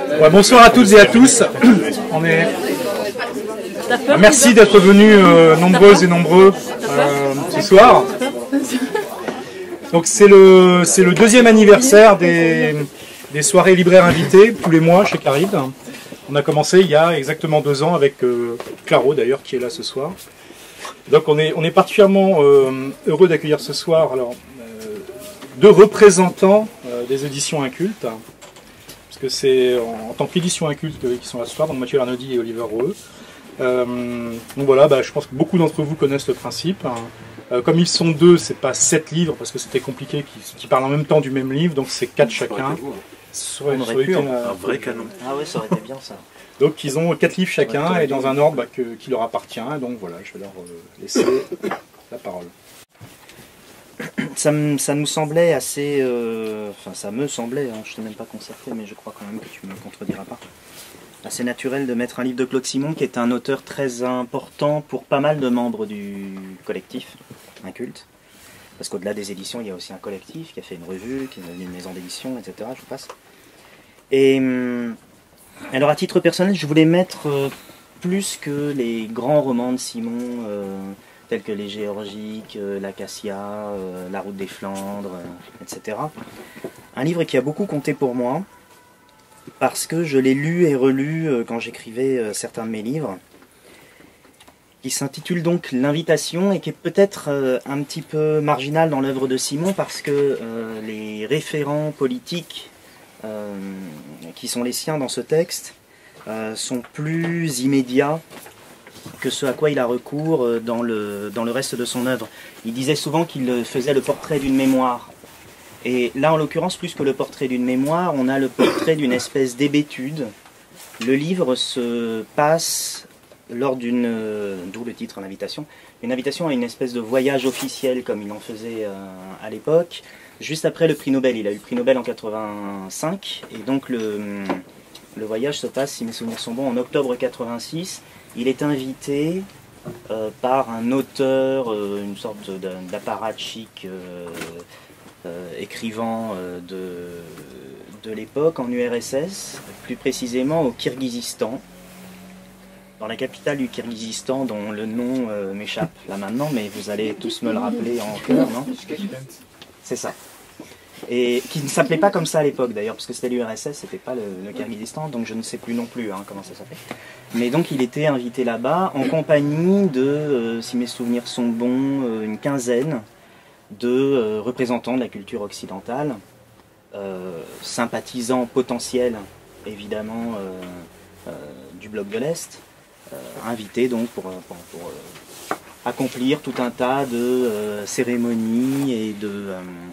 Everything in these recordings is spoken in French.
Ouais, bonsoir à toutes et à tous. Merci d'être venus nombreuses et nombreux ce soir. Donc c'est le deuxième anniversaire des soirées libraires invitées tous les mois chez Caride. On a commencé il y a exactement 2 ans avec Claro d'ailleurs qui est là ce soir. Donc on est particulièrement heureux d'accueillir ce soir alors, 2 représentants des éditions Incultes, parce que c'est en tant qu'édition Inculte qui sont là ce soir, donc Mathieu Arnaudi et Oliver Roeux. Donc voilà, je pense que beaucoup d'entre vous connaissent le principe. Comme ils sont 2, c'est pas 7 livres, parce que c'était compliqué, qui parlent en même temps du même livre, donc c'est 4 chacun. On aurait pu un vrai canon. Ah ouais, ça aurait été bien ça. Donc ils ont 4 livres chacun, et dans un ordre qui leur appartient, donc voilà, je vais leur laisser la parole. Ça nous semblait assez... Enfin, ça me semblait, je ne t'ai même pas concerté, mais je crois quand même que tu ne me contrediras pas. Assez naturel de mettre un livre de Claude Simon, qui est un auteur très important pour pas mal de membres du collectif Inculte. Parce qu'au-delà des éditions, il y a aussi un collectif qui a fait une revue, qui a une maison d'édition, etc. Je vous passe. Et alors, à titre personnel, je voulais mettre plus que les grands romans de Simon, tels que Les Géorgiques, L'Acacia, La Route des Flandres, etc. Un livre qui a beaucoup compté pour moi, parce que je l'ai lu et relu quand j'écrivais certains de mes livres, qui s'intitule donc L'Invitation, et qui est peut-être un petit peu marginal dans l'œuvre de Simon, parce que les référents politiques qui sont les siens dans ce texte sont plus immédiats que ce à quoi il a recours dans le reste de son œuvre. Il disait souvent qu'il faisait le portrait d'une mémoire. Et là, en l'occurrence, plus que le portrait d'une mémoire, on a le portrait d'une espèce d'hébétude. Le livre se passe lors d'une... d'où le titre, l'invitation. Une invitation à une espèce de voyage officiel, comme il en faisait à l'époque. Juste après le prix Nobel. Il a eu le prix Nobel en 85. Et donc, le voyage se passe, si mes souvenirs sont bons, en octobre 86. Il est invité par un auteur, une sorte d'apparatchik écrivant de l'époque en URSS, plus précisément au Kirghizistan, dans la capitale du Kirghizistan dont le nom m'échappe là maintenant, mais vous allez tous me le rappeler en cœur, non? C'est ça. Et qui ne s'appelait pas comme ça à l'époque d'ailleurs, parce que c'était l'URSS, c'était pas le Kirghizistan, donc je ne sais plus non plus comment ça s'appelle. Mais donc il était invité là-bas en compagnie de, si mes souvenirs sont bons, une quinzaine de représentants de la culture occidentale, sympathisants potentiels évidemment du bloc de l'Est, invités donc pour accomplir tout un tas de cérémonies et de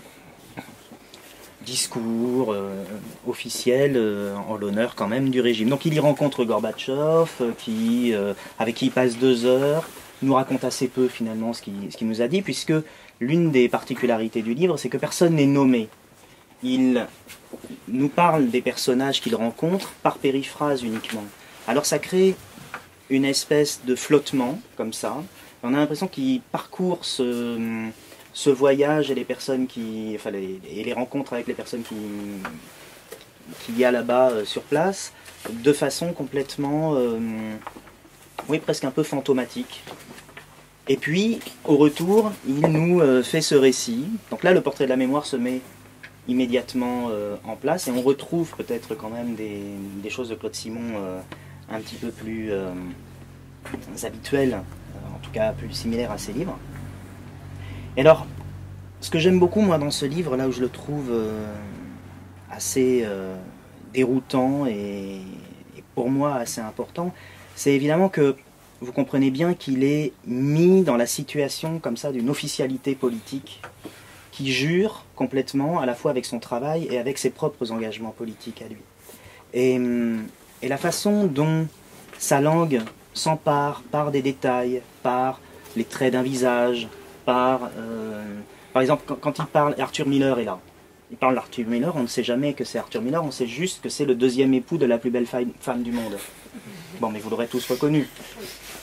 discours officiels en l'honneur quand même du régime. Donc il y rencontre Gorbatchev, avec qui il passe 2 heures, nous raconte assez peu finalement ce qu'il nous a dit, puisque l'une des particularités du livre, c'est que personne n'est nommé. Il nous parle des personnages qu'il rencontre par périphrase uniquement. Alors ça crée une espèce de flottement, comme ça. On a l'impression qu'il parcourt ce voyage et les personnes et les rencontres avec les personnes qu'il y a là-bas sur place, de façon complètement, presque un peu fantomatique. Et puis, au retour, il nous fait ce récit. Donc là, le portrait de la mémoire se met immédiatement en place, et on retrouve peut-être quand même des choses de Claude Simon un petit peu plus habituelles, en tout cas plus similaires à ses livres. Et alors, ce que j'aime beaucoup, moi, dans ce livre, là où je le trouve assez déroutant et pour moi assez important, c'est évidemment que vous comprenez bien qu'il est mis dans la situation comme ça d'une officialité politique qui jure complètement à la fois avec son travail et avec ses propres engagements politiques à lui. Et la façon dont sa langue s'empare par des détails, par les traits d'un visage, par exemple quand il parle, Arthur Miller est là. Il parle d'Arthur Miller, on ne sait jamais que c'est Arthur Miller, on sait juste que c'est le 2e époux de la plus belle femme du monde. Bon, mais vous l'aurez tous reconnu.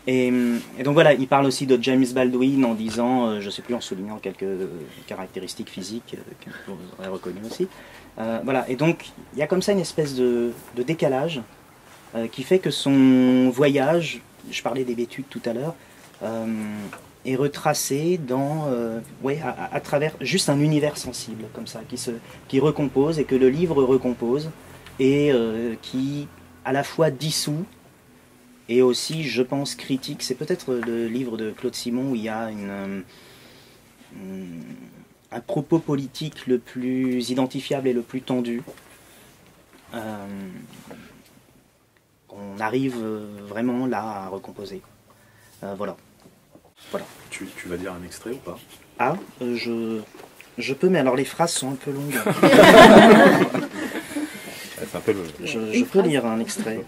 Et donc voilà, il parle aussi de James Baldwin en disant, je ne sais plus, en soulignant quelques caractéristiques physiques que vous aurez reconnues aussi. Voilà, et donc il y a comme ça une espèce de décalage qui fait que son voyage, je parlais d'hébétude tout à l'heure, est retracé dans, à travers juste un univers sensible comme ça, qui recompose et que le livre recompose et qui à la fois dissout et aussi, je pense, critique. C'est peut-être le livre de Claude Simon où il y a un propos politique le plus identifiable et le plus tendu. On arrive vraiment là à recomposer. Voilà. Tu vas dire un extrait ou pas? Ah, je peux, mais alors les phrases sont un peu longues. Je peux lire un extrait.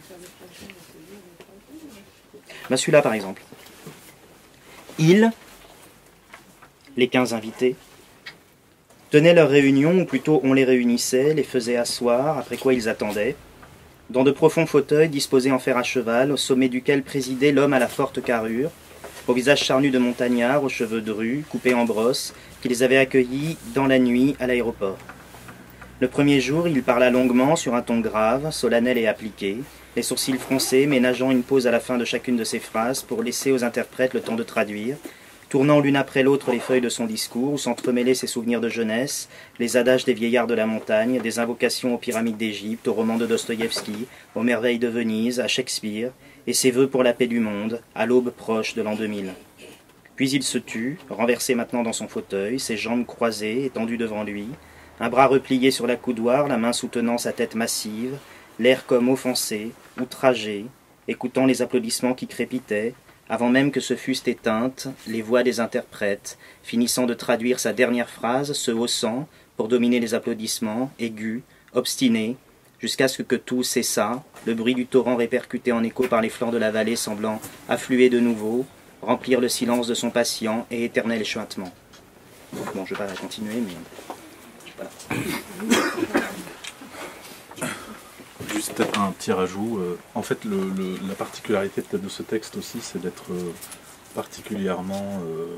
Bah celui-là par exemple. Ils, les 15 invités, tenaient leur réunion, ou plutôt on les réunissait, les faisait asseoir, après quoi ils attendaient, dans de profonds fauteuils disposés en fer à cheval, au sommet duquel présidait l'homme à la forte carrure, au visage charnu de montagnard, aux cheveux drus, coupés en brosse, qui les avait accueillis dans la nuit à l'aéroport. Le premier jour, il parla longuement sur un ton grave, solennel et appliqué, les sourcils froncés, ménageant une pause à la fin de chacune de ses phrases pour laisser aux interprètes le temps de traduire, tournant l'une après l'autre les feuilles de son discours, où s'entremêlaient ses souvenirs de jeunesse, les adages des vieillards de la montagne, des invocations aux pyramides d'Égypte, aux romans de Dostoïevski, aux merveilles de Venise, à Shakespeare, et ses vœux pour la paix du monde, à l'aube proche de l'an 2000. Puis il se tut, renversé maintenant dans son fauteuil, ses jambes croisées, étendues devant lui, un bras replié sur la coudoir, la main soutenant sa tête massive, l'air comme offensé, outragé, écoutant les applaudissements qui crépitaient, avant même que se fussent éteintes les voix des interprètes, finissant de traduire sa dernière phrase, se haussant, pour dominer les applaudissements, aigus, obstinés, jusqu'à ce que tout cessa, le bruit du torrent répercuté en écho par les flancs de la vallée semblant affluer de nouveau, remplir le silence de son patient et éternel chuintement. Bon, je ne vais pas continuer, mais... Voilà. Juste peut-être un petit rajout. En fait, la particularité peut-être de ce texte aussi, c'est d'être particulièrement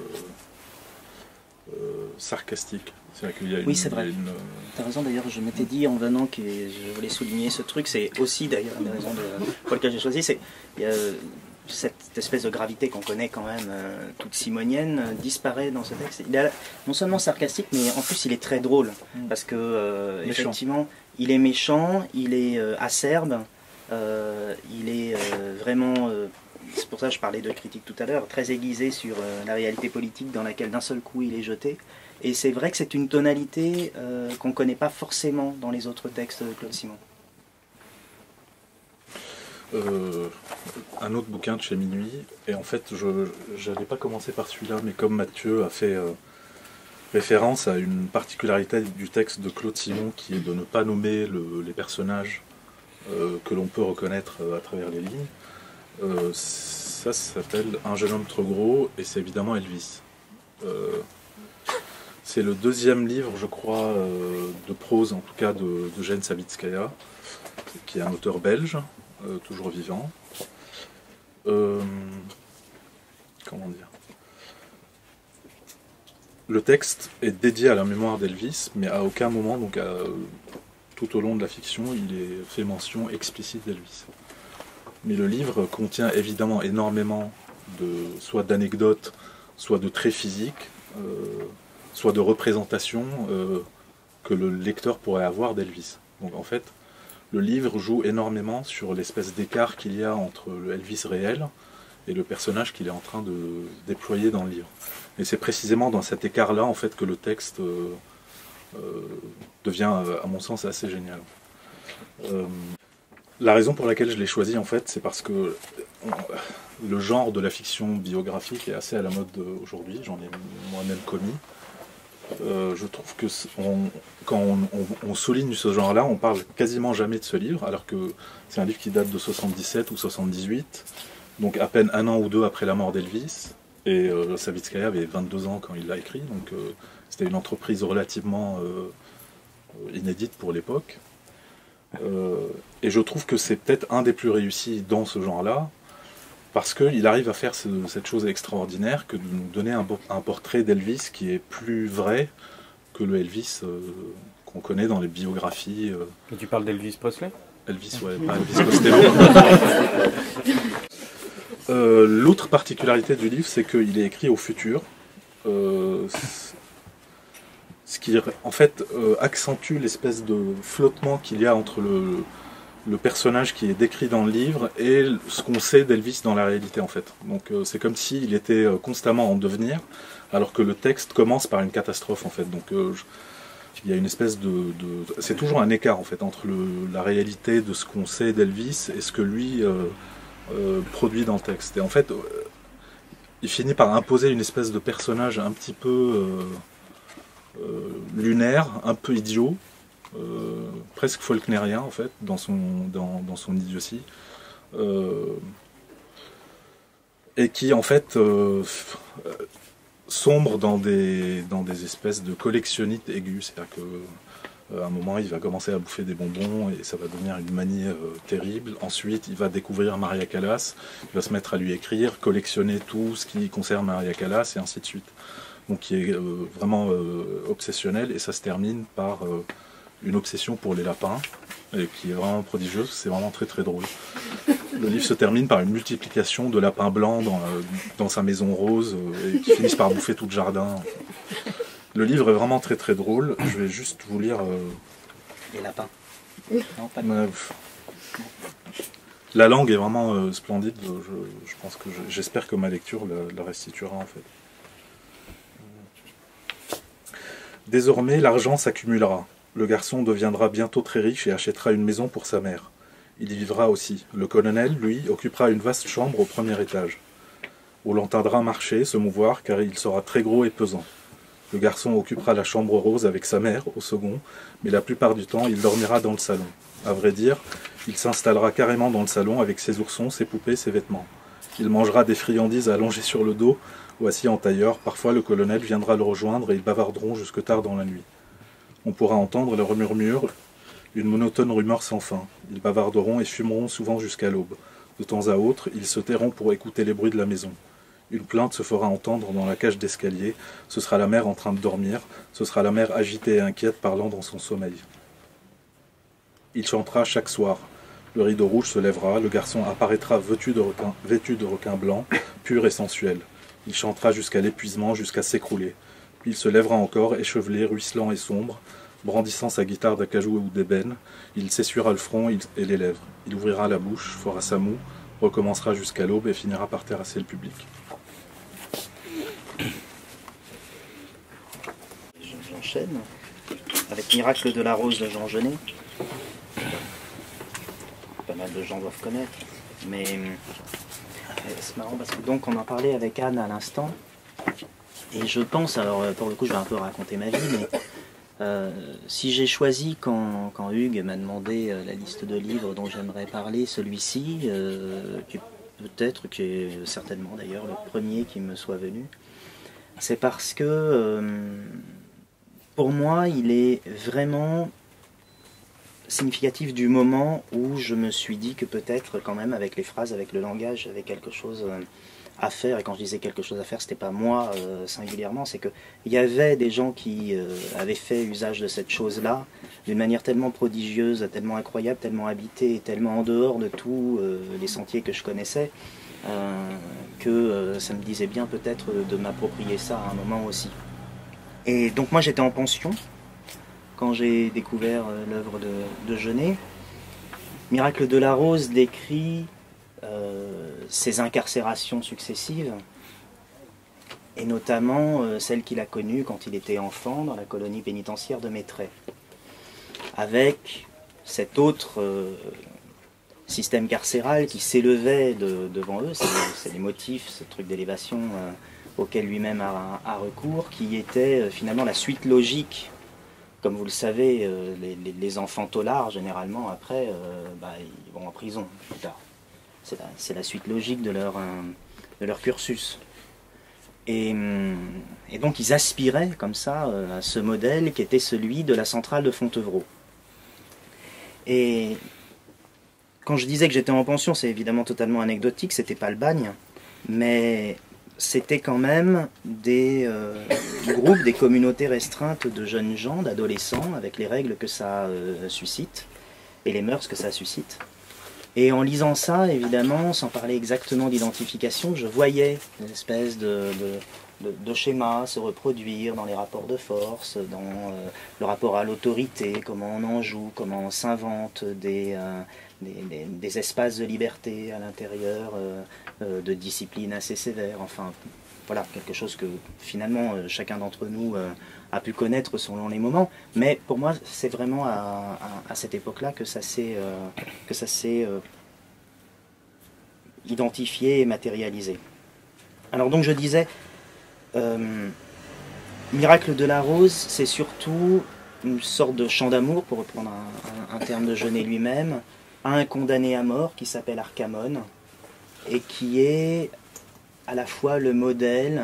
sarcastique. Oui, c'est vrai. Tu as raison, d'ailleurs, je m'étais dit en venant que je voulais souligner ce truc. C'est aussi d'ailleurs une des raisons pour lesquelles j'ai choisi. Il y a cette espèce de gravité qu'on connaît quand même, toute simonienne, disparaît dans ce texte. Il est non seulement sarcastique, mais en plus il est très drôle. Parce que, effectivement, il est méchant, il est acerbe, il est vraiment... c'est pour ça que je parlais de critique tout à l'heure, très aiguisé sur la réalité politique dans laquelle d'un seul coup il est jeté. Et c'est vrai que c'est une tonalité qu'on ne connaît pas forcément dans les autres textes de Claude Simon. Un autre bouquin de chez Minuit, et en fait je n'allais pas commencer par celui-là, mais comme Mathieu a fait référence à une particularité du texte de Claude Simon qui est de ne pas nommer les personnages que l'on peut reconnaître à travers les lignes, ça s'appelle Un jeune homme trop gros, et c'est évidemment Elvis. C'est le deuxième livre, je crois, de prose, en tout cas de Eugène Savitskaya, qui est un auteur belge, toujours vivant. Comment dire? Le texte est dédié à la mémoire d'Elvis, mais à aucun moment, donc tout au long de la fiction, il est fait mention explicite d'Elvis. Mais le livre contient évidemment énormément soit d'anecdotes, soit de traits physiques, soit de représentations que le lecteur pourrait avoir d'Elvis. Donc en fait, le livre joue énormément sur l'espèce d'écart qu'il y a entre le Elvis réel et le personnage qu'il est en train de déployer dans le livre. Et c'est précisément dans cet écart-là en fait que le texte devient, à mon sens, assez génial. La raison pour laquelle je l'ai choisi, en fait, c'est parce que le genre de la fiction biographique est assez à la mode aujourd'hui. J'en ai moi-même commis. Je trouve que quand on souligne ce genre-là, on parle quasiment jamais de ce livre, alors que c'est un livre qui date de 77 ou 78, donc à peine un an ou deux après la mort d'Elvis, et Savitskaya avait 22 ans quand il l'a écrit, donc c'était une entreprise relativement inédite pour l'époque. Et je trouve que c'est peut-être un des plus réussis dans ce genre-là, parce qu'il arrive à faire cette chose extraordinaire que de nous donner un portrait d'Elvis qui est plus vrai que le Elvis qu'on connaît dans les biographies. Et tu parles d'Elvis Presley? Elvis, ouais, pas Elvis Costello. L'autre particularité du livre, c'est qu'il est écrit au futur. Ce qui, en fait, accentue l'espèce de flottement qu'il y a entre le personnage qui est décrit dans le livre et ce qu'on sait d'Elvis dans la réalité, en fait. Donc c'est comme s'il était constamment en devenir, alors que le texte commence par une catastrophe, en fait. Donc il y a une espèce c'est toujours un écart, en fait, entre la réalité de ce qu'on sait d'Elvis et ce que lui produit dans le texte. Et en fait, il finit par imposer une espèce de personnage un petit peu lunaire, un peu idiot, presque faulknérien en fait, dans son idiotie, et qui en fait sombre dans des espèces de collectionnistes aigus, c'est-à-dire que à un moment il va commencer à bouffer des bonbons et ça va devenir une manie terrible. Ensuite il va découvrir Maria Callas, il va se mettre à lui écrire, collectionner tout ce qui concerne Maria Callas et ainsi de suite. Donc qui est vraiment obsessionnel, et ça se termine par une obsession pour les lapins, et qui est vraiment prodigieuse, c'est vraiment très très drôle. Le livre se termine par une multiplication de lapins blancs dans sa maison rose, et qui finissent par bouffer tout le jardin. Le livre est vraiment très très drôle, je vais juste vous lire... Les lapins. Non, pas la langue est vraiment splendide, je pense que j'espère que ma lecture la restituera en fait. Désormais, l'argent s'accumulera. Le garçon deviendra bientôt très riche et achètera une maison pour sa mère. Il y vivra aussi. Le colonel, lui, occupera une vaste chambre au premier étage. On l'entendra marcher, se mouvoir, car il sera très gros et pesant. Le garçon occupera la chambre rose avec sa mère, au second, mais la plupart du temps, il dormira dans le salon. À vrai dire, il s'installera carrément dans le salon avec ses oursons, ses poupées, ses vêtements. Il mangera des friandises allongées sur le dos, ou assis en tailleur. Parfois le colonel viendra le rejoindre et ils bavarderont jusque tard dans la nuit. On pourra entendre leur murmure, une monotone rumeur sans fin. Ils bavarderont et fumeront souvent jusqu'à l'aube. De temps à autre, ils se tairont pour écouter les bruits de la maison. Une plainte se fera entendre dans la cage d'escalier. Ce sera la mère en train de dormir. Ce sera la mère agitée et inquiète parlant dans son sommeil. Il chantera chaque soir. Le rideau rouge se lèvera. Le garçon apparaîtra vêtu de requin blanc, pur et sensuel. Il chantera jusqu'à l'épuisement, jusqu'à s'écrouler. Puis il se lèvera encore, échevelé, ruisselant et sombre, brandissant sa guitare d'acajou ou d'ébène. Il s'essuiera le front et les lèvres. Il ouvrira la bouche, fera sa moue, recommencera jusqu'à l'aube et finira par terrasser le public. J'enchaîne avec Miracle de la Rose de Jean Genet. Pas mal de gens doivent connaître, mais c'est marrant parce que donc on en parlait avec Anne à l'instant, et je pense, alors pour le coup je vais un peu raconter ma vie, mais si j'ai choisi quand Hugues m'a demandé la liste de livres dont j'aimerais parler, celui-ci, qui est certainement d'ailleurs le premier qui me soit venu, c'est parce que pour moi il est vraiment significatif du moment où je me suis dit que peut-être quand même avec les phrases, avec le langage, j'avais quelque chose à faire. Et quand je disais quelque chose à faire, c'était pas moi singulièrement, c'est que il y avait des gens qui avaient fait usage de cette chose-là d'une manière tellement prodigieuse, tellement incroyable, tellement habitée, tellement en dehors de tous les sentiers que je connaissais, que ça me disait bien peut-être de m'approprier ça à un moment aussi. Et donc moi j'étais en pension quand j'ai découvert l'œuvre de Genet. Miracle de la Rose décrit ses incarcérations successives, et notamment celle qu'il a connue quand il était enfant dans la colonie pénitentiaire de Mettray, avec cet autre système carcéral qui s'élevait devant eux, c'est les motifs, ce truc d'élévation auquel lui-même a recours, qui était finalement la suite logique. Comme vous le savez, les enfants taulards, généralement, après, ils vont en prison plus tard. C'est la suite logique de leur cursus. Et donc, ils aspiraient, comme ça, à ce modèle qui était celui de la centrale de Fontevraud. Et quand je disais que j'étais en pension, c'est évidemment totalement anecdotique, c'était pas le bagne, mais c'était quand même des groupes, des communautés restreintes de jeunes gens, d'adolescents, avec les règles que ça suscite, et les mœurs que ça suscite. Et en lisant ça, évidemment, sans parler exactement d'identification, je voyais une espèce de schéma se reproduire dans les rapports de force, dans le rapport à l'autorité, comment on en joue, comment on s'invente des espaces de liberté à l'intérieur de disciplines assez sévères. Enfin, voilà, quelque chose que finalement chacun d'entre nous a pu connaître selon les moments. Mais pour moi, c'est vraiment à cette époque-là que ça s'est identifié et matérialisé. Alors donc je disais, Miracle de la Rose, c'est surtout une sorte de chant d'amour, pour reprendre un terme de Genet lui-même, à un condamné à mort qui s'appelle Arcamon, et qui est à la fois le modèle,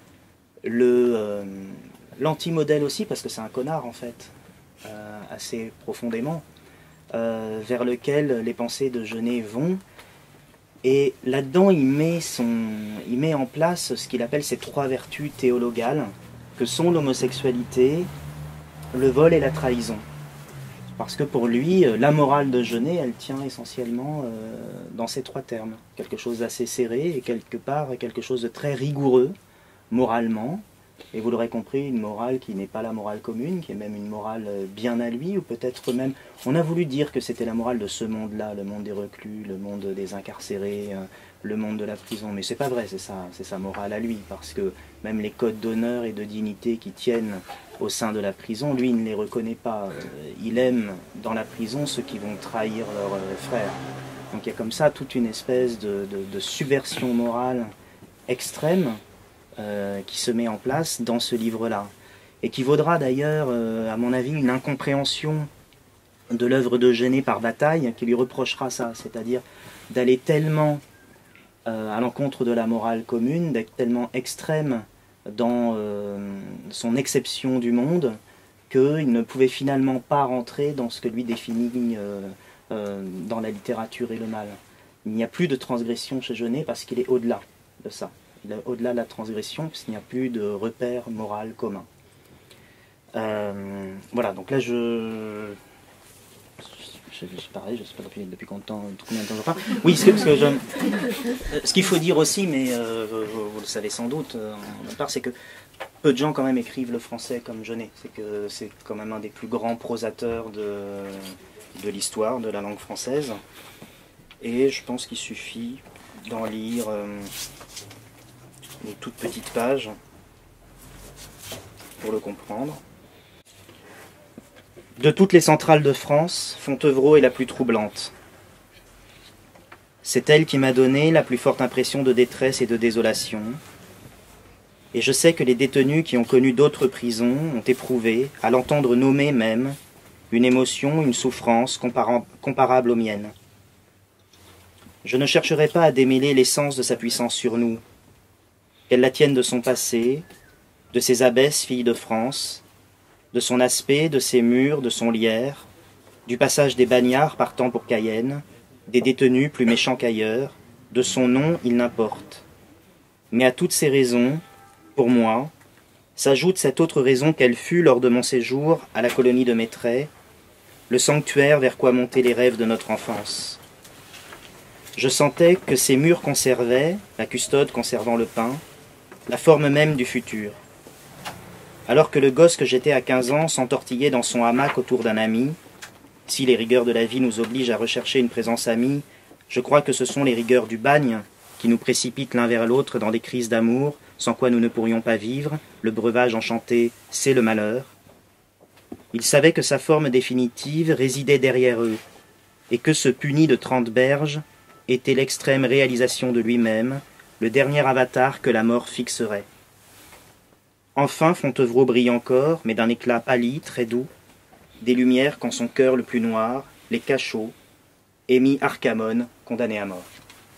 l'anti-modèle aussi, parce que c'est un connard en fait, assez profondément, vers lequel les pensées de Genet vont. Et là-dedans, il met en place ce qu'il appelle ces 3 vertus théologales, que sont l'homosexualité, le vol et la trahison. Parce que pour lui, la morale de Genet, elle tient essentiellement dans ces 3 termes. Quelque chose d'assez serré et quelque part quelque chose de très rigoureux, moralement. Et vous l'aurez compris, une morale qui n'est pas la morale commune, qui est même une morale bien à lui, ou peut-être même, on a voulu dire que c'était la morale de ce monde-là, le monde des reclus, le monde des incarcérés, le monde de la prison. Mais c'est pas vrai, c'est sa morale à lui, parce que même les codes d'honneur et de dignité qui tiennent au sein de la prison, lui, il ne les reconnaît pas. Il aime dans la prison ceux qui vont trahir leurs frères. Donc il y a comme ça toute une espèce de subversion morale extrême qui se met en place dans ce livre-là. Et qui vaudra d'ailleurs, à mon avis, une incompréhension de l'œuvre de Genet par Bataille, qui lui reprochera ça, c'est-à-dire d'aller tellement à l'encontre de la morale commune, d'être tellement extrême dans son exception du monde, qu'il ne pouvait finalement pas rentrer dans ce que lui définit dans la littérature et le mal. Il n'y a plus de transgression chez Genet parce qu'il est au-delà de ça. Il est au-delà de la transgression puisqu'il n'y a plus de repère moral commun. Voilà, donc là pareil, je ne sais pas depuis combien de temps je parle. Oui, ce qu'il faut dire aussi, mais vous le savez sans doute, en part, c'est que peu de gens quand même écrivent le français comme Genet. C'est que c'est quand même un des plus grands prosateurs de l'histoire de la langue française. Et je pense qu'il suffit d'en lire une toute petite page pour le comprendre. De toutes les centrales de France, Fontevraud est la plus troublante. C'est elle qui m'a donné la plus forte impression de détresse et de désolation. Et je sais que les détenus qui ont connu d'autres prisons ont éprouvé, à l'entendre nommer même, une émotion, une souffrance comparable aux miennes. Je ne chercherai pas à démêler l'essence de sa puissance sur nous, qu'elle la tienne de son passé, de ses abbesses filles de France, de son aspect, de ses murs, de son lierre, du passage des bagnards partant pour Cayenne, des détenus plus méchants qu'ailleurs, de son nom, il n'importe. Mais à toutes ces raisons, pour moi, s'ajoute cette autre raison qu'elle fut lors de mon séjour à la colonie de Mettray, le sanctuaire vers quoi montaient les rêves de notre enfance. Je sentais que ces murs conservaient, la custode conservant le pain, la forme même du futur. Alors que le gosse que j'étais à 15 ans s'entortillait dans son hamac autour d'un ami, si les rigueurs de la vie nous obligent à rechercher une présence amie, je crois que ce sont les rigueurs du bagne qui nous précipitent l'un vers l'autre dans des crises d'amour, sans quoi nous ne pourrions pas vivre, le breuvage enchanté, c'est le malheur. Il savait que sa forme définitive résidait derrière eux, et que ce puni de 30 berges était l'extrême réalisation de lui-même, le dernier avatar que la mort fixerait. Enfin Fontevraud brille encore, mais d'un éclat pâli, très doux, des lumières quand son cœur le plus noir, les cachots, émis Arcamon, condamné à mort.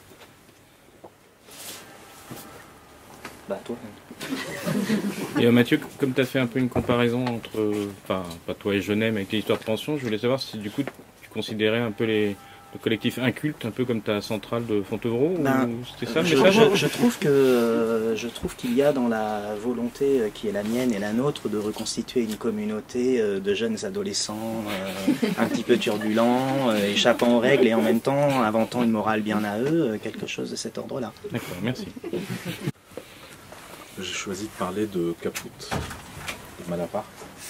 Bah toi. Et Mathieu, comme tu as fait un peu une comparaison entre, enfin, pas toi et Genet, mais avec l'histoire de pension, je voulais savoir si du coup tu considérais un peu les Le collectif inculte, un peu comme ta centrale de Fontevraud, c'était ça le je message? je trouve qu'il y a dans la volonté qui est la mienne et la nôtre de reconstituer une communauté de jeunes adolescents un petit peu turbulents, échappant aux règles et en même temps inventant une morale bien à eux, quelque chose de cet ordre-là. D'accord, merci. J'ai choisi de parler de Caput, de Malaparte.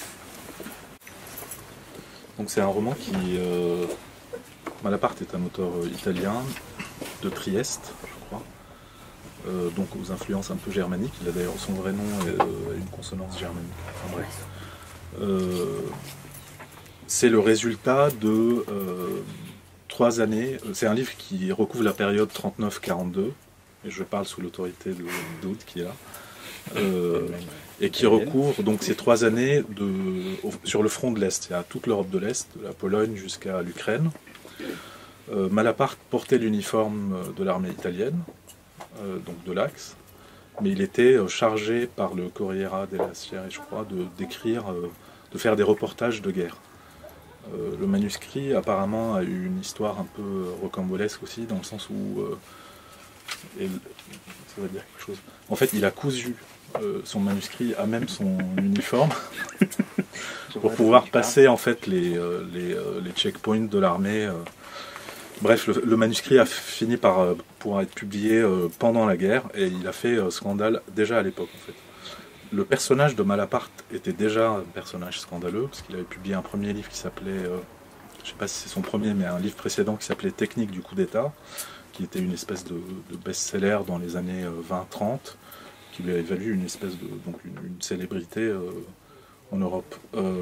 Donc c'est un roman qui... Malaparte est un auteur italien de Trieste, je crois, donc aux influences un peu germaniques. Il a d'ailleurs son vrai nom et une consonance germanique. Enfin, bref. C'est le résultat de 3 années. C'est un livre qui recouvre la période 39-42, et je parle sous l'autorité de Daoud qui est là. Et qui recouvre donc ces 3 années sur le front de l'Est. Il y a toute l'Europe de l'Est, de la Pologne jusqu'à l'Ukraine. Malaparte portait l'uniforme de l'armée italienne, donc de l'Axe, mais il était chargé par le Corriere della Sera, je crois, de faire des reportages de guerre. Le manuscrit apparemment a eu une histoire un peu rocambolesque aussi, dans le sens où ça va dire quelque chose. En fait, il a cousu son manuscrit à même son uniforme pour pouvoir passer en fait les checkpoints de l'armée. Bref, le manuscrit a fini par pouvoir être publié pendant la guerre, et il a fait scandale déjà à l'époque en fait. Le personnage de Malaparte était déjà un personnage scandaleux, parce qu'il avait publié un premier livre qui s'appelait, je ne sais pas si c'est son premier, mais un livre précédent qui s'appelait Technique du coup d'État, qui était une espèce de best-seller dans les années 20-30, qui lui avait valu une espèce de une célébrité en Europe.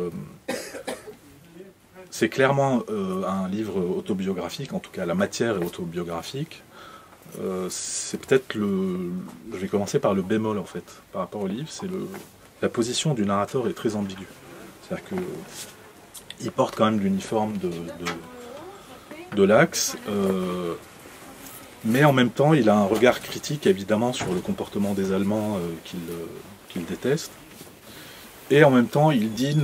C'est clairement un livre autobiographique, en tout cas la matière est autobiographique. C'est peut-être je vais commencer par le bémol en fait, par rapport au livre, c'est la position du narrateur est très ambiguë. C'est-à-dire qu'il porte quand même l'uniforme de l'Axe, mais en même temps il a un regard critique évidemment sur le comportement des Allemands qu'il déteste, et en même temps il dîne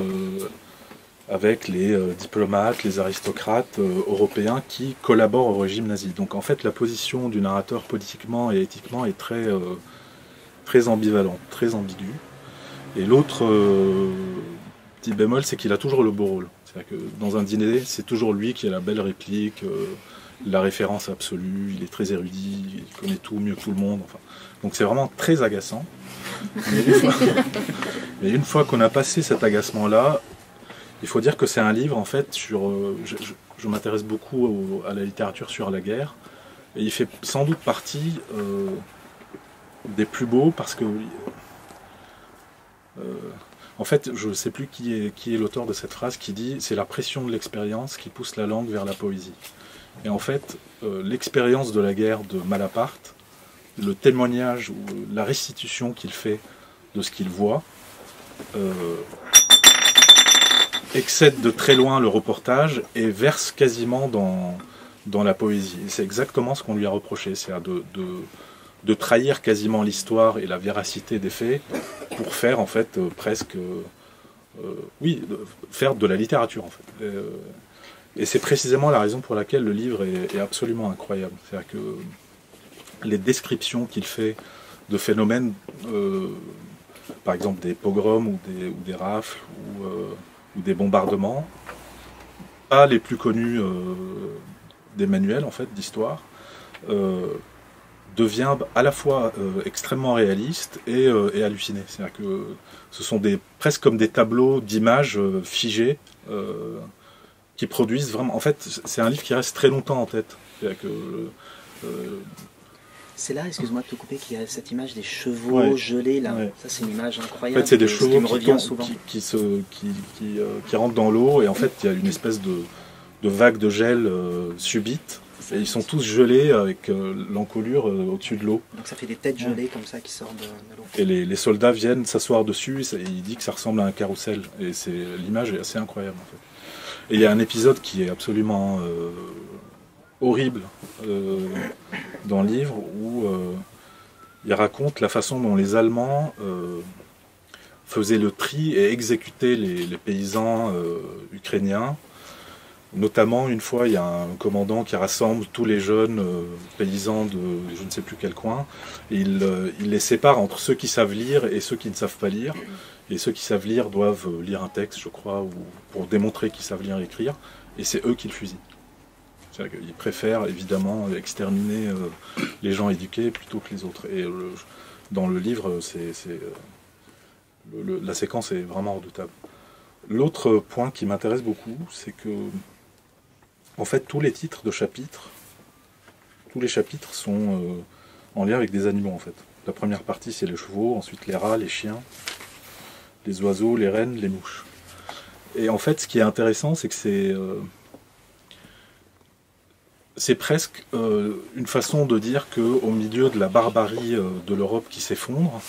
avec les diplomates, les aristocrates européens qui collaborent au régime nazi. Donc en fait la position du narrateur politiquement et éthiquement est très ambivalente, très ambiguë. Et l'autre petit bémol, c'est qu'il a toujours le beau rôle. C'est-à-dire que dans un dîner, c'est toujours lui qui a la belle réplique, la référence absolue, il est très érudit, il connaît tout mieux que tout le monde. Enfin, donc c'est vraiment très agaçant. Mais une fois qu'on a passé cet agacement-là, il faut dire que c'est un livre, en fait, sur... je m'intéresse beaucoup à la littérature sur la guerre, et il fait sans doute partie des plus beaux, parce que... en fait, je ne sais plus qui est l'auteur de cette phrase qui dit « c'est la pression de l'expérience qui pousse la langue vers la poésie ». Et en fait, l'expérience de la guerre de Malaparte, le témoignage ou la restitution qu'il fait de ce qu'il voit, excède de très loin le reportage et verse quasiment dans la poésie. Et c'est exactement ce qu'on lui a reproché, c'est-à-dire de trahir quasiment l'histoire et la véracité des faits pour faire en fait faire de la littérature en fait. Et c'est précisément la raison pour laquelle le livre est absolument incroyable. C'est-à-dire que les descriptions qu'il fait de phénomènes, par exemple des pogroms ou des rafles ou des bombardements, pas les plus connus des manuels en fait d'histoire, devient à la fois extrêmement réaliste et halluciné. C'est-à-dire que ce sont presque comme des tableaux d'images figées qui produisent vraiment... En fait, c'est un livre qui reste très longtemps en tête. C'est-à-dire que... C'est là, excuse-moi de te couper, qu'il y a cette image des chevaux gelés là. Ouais. Ça, c'est une image incroyable. En fait, c'est des chevaux qui me revient souvent. Qui rentrent dans l'eau, et en fait, il y a une espèce de vague de gel subite. Et ils sont tous gelés avec l'encolure au-dessus de l'eau. Donc ça fait des têtes gelées comme ça qui sortent de l'eau. Et les soldats viennent s'asseoir dessus, et il dit que ça ressemble à un carrousel. Et l'image est assez incroyable en fait. Et il y a un épisode qui est absolument horrible dans le livre où il raconte la façon dont les Allemands faisaient le tri et exécutaient les paysans ukrainiens Notamment, une fois, il y a un commandant qui rassemble tous les jeunes paysans de je ne sais plus quel coin. Et il les sépare entre ceux qui savent lire et ceux qui ne savent pas lire. Et ceux qui savent lire doivent lire un texte, je crois, ou pour démontrer qu'ils savent lire et écrire. Et c'est eux qui le fusillent. C'est-à-dire qu'ils préfèrent évidemment exterminer les gens éduqués plutôt que les autres. Et dans le livre, la séquence est vraiment redoutable. L'autre point qui m'intéresse beaucoup, c'est que en fait tous les titres de chapitres, tous les chapitres sont en lien avec des animaux en fait. La première partie c'est les chevaux, ensuite les rats, les chiens, les oiseaux, les rennes, les mouches. Et en fait ce qui est intéressant c'est que c'est presque une façon de dire qu'au milieu de la barbarie de l'Europe qui s'effondre,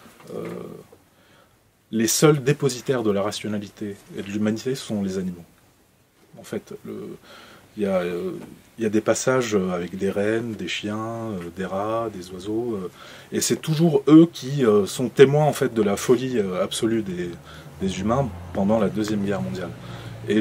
les seuls dépositaires de la rationalité et de l'humanité sont les animaux. En fait, il y a des passages avec des rennes, des chiens, des rats, des oiseaux, et c'est toujours eux qui sont témoins en fait de la folie absolue des humains pendant la Deuxième Guerre mondiale. Et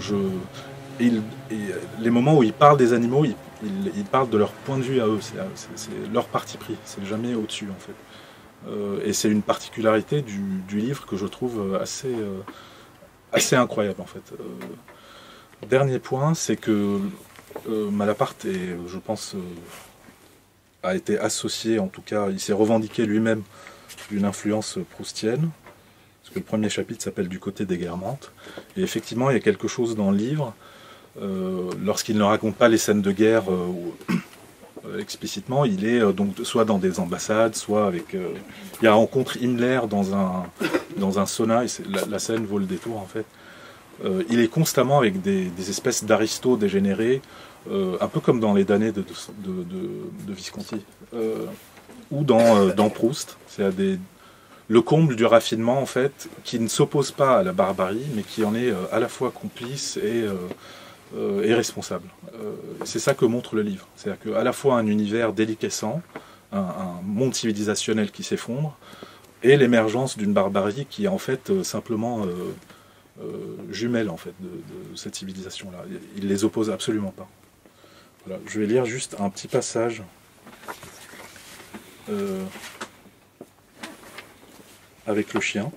les moments où ils parlent des animaux, ils parlent de leur point de vue à eux, c'est leur parti pris, c'est jamais au-dessus en fait. Et c'est une particularité du livre que je trouve assez incroyable en fait. Dernier point, c'est que Malaparte je pense, a été associé, en tout cas, il s'est revendiqué lui-même d'une influence proustienne, parce que le premier chapitre s'appelle Du côté des guermantes. Et effectivement, il y a quelque chose dans le livre, lorsqu'il ne raconte pas les scènes de guerre explicitement, il est donc soit dans des ambassades, soit avec... il rencontre Himmler dans un sauna, et la scène vaut le détour en fait. Il est constamment avec des espèces d'aristos dégénérés, un peu comme dans les damnés de Visconti, ou dans Proust. C'est le comble du raffinement en fait, qui ne s'oppose pas à la barbarie, mais qui en est à la fois complice et responsable. C'est ça que montre le livre. C'est-à-dire qu'à la fois un univers déliquescent, un monde civilisationnel qui s'effondre, et l'émergence d'une barbarie qui est en fait simplement jumelle en fait, de cette civilisation-là. Il les oppose absolument pas. Voilà. Je vais lire juste un petit passage avec le chien.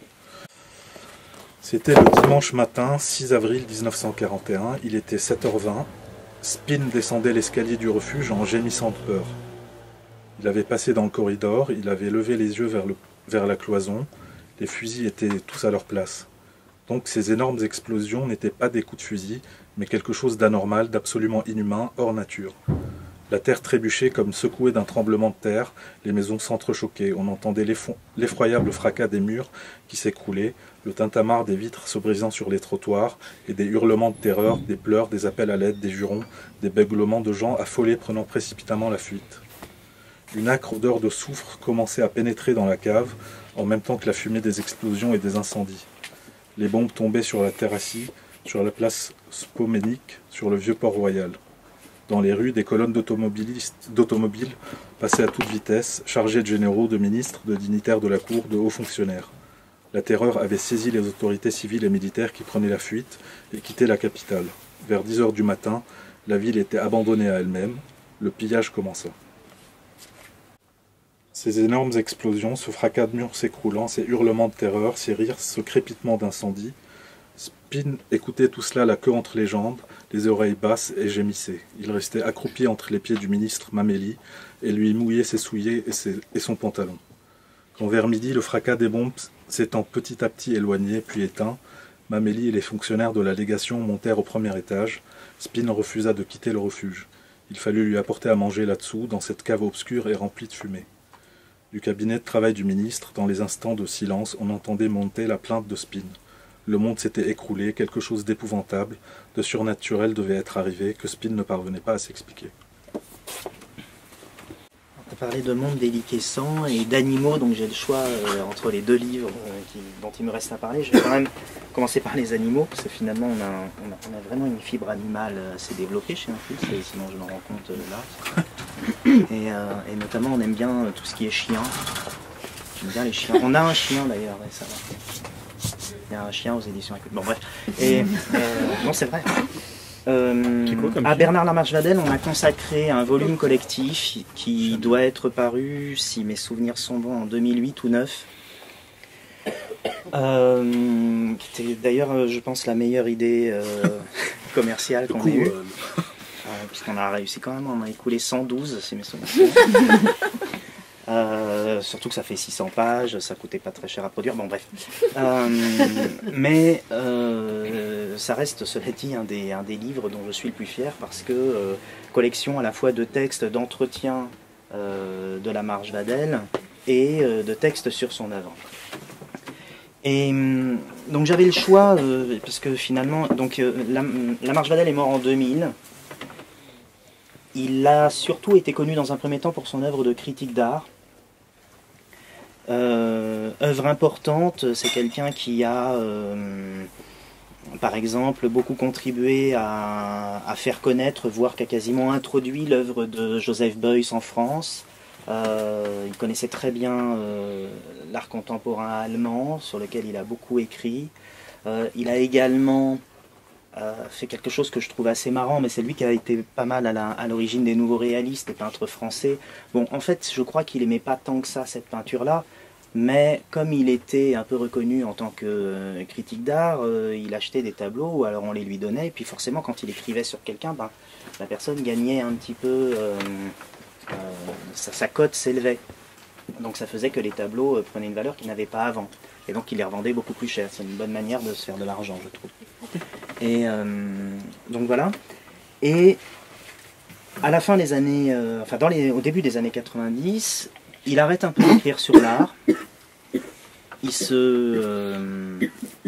C'était le dimanche matin, 6 avril 1941, il était 7h20. Spin descendait l'escalier du refuge en gémissant de peur. Il avait passé dans le corridor, il avait levé les yeux vers la cloison, les fusils étaient tous à leur place. Donc ces énormes explosions n'étaient pas des coups de fusil, mais quelque chose d'anormal, d'absolument inhumain, hors nature. La terre trébuchait comme secouée d'un tremblement de terre, les maisons s'entrechoquaient, on entendait l'effroyable fracas des murs qui s'écroulaient, le tintamarre des vitres se brisant sur les trottoirs, et des hurlements de terreur, des pleurs, des appels à l'aide, des jurons, des béglements de gens affolés prenant précipitamment la fuite. Une âcre odeur de soufre commençait à pénétrer dans la cave, en même temps que la fumée des explosions et des incendies. Les bombes tombaient sur la Terrassie, sur la place Spomenik, sur le vieux Port-Royal. Dans les rues, des colonnes d'automobiles passaient à toute vitesse, chargées de généraux, de ministres, de dignitaires de la cour, de hauts fonctionnaires. La terreur avait saisi les autorités civiles et militaires qui prenaient la fuite et quittaient la capitale. Vers 10h du matin, la ville était abandonnée à elle-même. Le pillage commença. Ces énormes explosions, ce fracas de murs s'écroulant, ces hurlements de terreur, ces rires, ce crépitement d'incendie. Spin écoutait tout cela la queue entre les jambes, les oreilles basses, et gémissait. Il restait accroupi entre les pieds du ministre Mameli et lui mouillait ses souliers et son pantalon. Quand vers midi, le fracas des bombes s'étant petit à petit éloigné, puis éteint, Mameli et les fonctionnaires de la légation montèrent au premier étage. Spin refusa de quitter le refuge. Il fallut lui apporter à manger là-dessous, dans cette cave obscure et remplie de fumée. Du cabinet de travail du ministre, dans les instants de silence, on entendait monter la plainte de Spin. Le monde s'était écroulé, quelque chose d'épouvantable, de surnaturel devait être arrivé, que Spin ne parvenait pas à s'expliquer. On a parlé de monde déliquescent et d'animaux, donc j'ai le choix entre les deux livres dont il me reste à parler. Je vais quand même commencer par les animaux, parce que finalement on a vraiment une fibre animale assez développée chez un fils, sinon je m'en rends compte là. Et notamment on aime bien tout ce qui est chien. J'aime bien les chiens. On a un chien d'ailleurs, ouais, ça va. Il y a un chien aux éditions Écoute. Bon bref. Et non, c'est vrai. À Bernard Lamarche-Vadel, on a consacré un volume collectif qui doit être paru, si mes souvenirs sont bons, en 2008 ou 2009. Qui était d'ailleurs, je pense, la meilleure idée commerciale qu'on ait eue. Puisqu'on a réussi quand même, on a écoulé 112, si mes souvenirs sont bons. Surtout que ça fait 600 pages, ça coûtait pas très cher à produire, bon bref. Mais ça reste, cela dit, un des livres dont je suis le plus fier, parce que collection à la fois de textes d'entretien de Lamarche-Vadel et de textes sur son œuvre. Et donc j'avais le choix, parce que finalement, Lamarche-Vadel est mort en 2000. Il a surtout été connu dans un premier temps pour son œuvre de critique d'art. Œuvre importante, c'est quelqu'un qui a, par exemple, beaucoup contribué à faire connaître, voire qui a quasiment introduit l'œuvre de Joseph Beuys en France. Il connaissait très bien l'art contemporain allemand, sur lequel il a beaucoup écrit. Il a également fait quelque chose que je trouve assez marrant, mais c'est lui qui a été pas mal à l'origine des nouveaux réalistes, des peintres français. Bon, en fait, je crois qu'il aimait pas tant que ça cette peinture-là, mais comme il était un peu reconnu en tant que critique d'art, il achetait des tableaux, alors on les lui donnait, et puis forcément, quand il écrivait sur quelqu'un, la personne gagnait un petit peu, sa cote s'élevait. Donc ça faisait que les tableaux prenaient une valeur qu'ils n'avaient pas avant. Et donc il les revendait beaucoup plus cher. C'est une bonne manière de se faire de l'argent, je trouve. Et donc voilà. Et à la fin des années, au début des années 90, il arrête un peu d'écrire sur l'art. Il se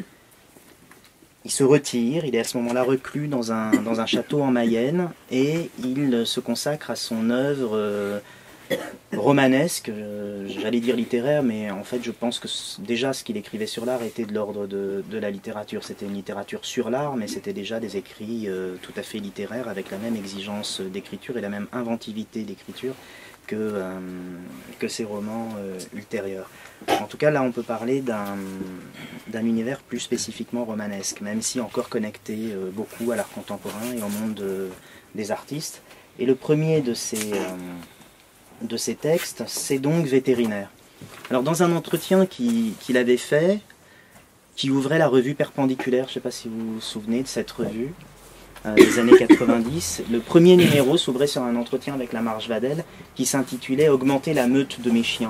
retire. Il est à ce moment-là reclus dans un château en Mayenne et il se consacre à son œuvre romanesque, j'allais dire littéraire, mais en fait je pense que déjà ce qu'il écrivait sur l'art était de l'ordre de la littérature. C'était une littérature sur l'art, mais c'était déjà des écrits tout à fait littéraires, avec la même exigence d'écriture et la même inventivité d'écriture que ses romans ultérieurs. En tout cas, là on peut parler d'un univers plus spécifiquement romanesque, même si encore connecté beaucoup à l'art contemporain et au monde des artistes. Et le premier de ces textes, c'est donc Vétérinaire. Alors dans un entretien qu'il avait fait, qui ouvrait la revue Perpendiculaire, je ne sais pas si vous vous souvenez de cette revue, des années 90, le premier numéro s'ouvrait sur un entretien avec Lamarche-Vadel qui s'intitulait « Augmenter la meute de mes chiens ».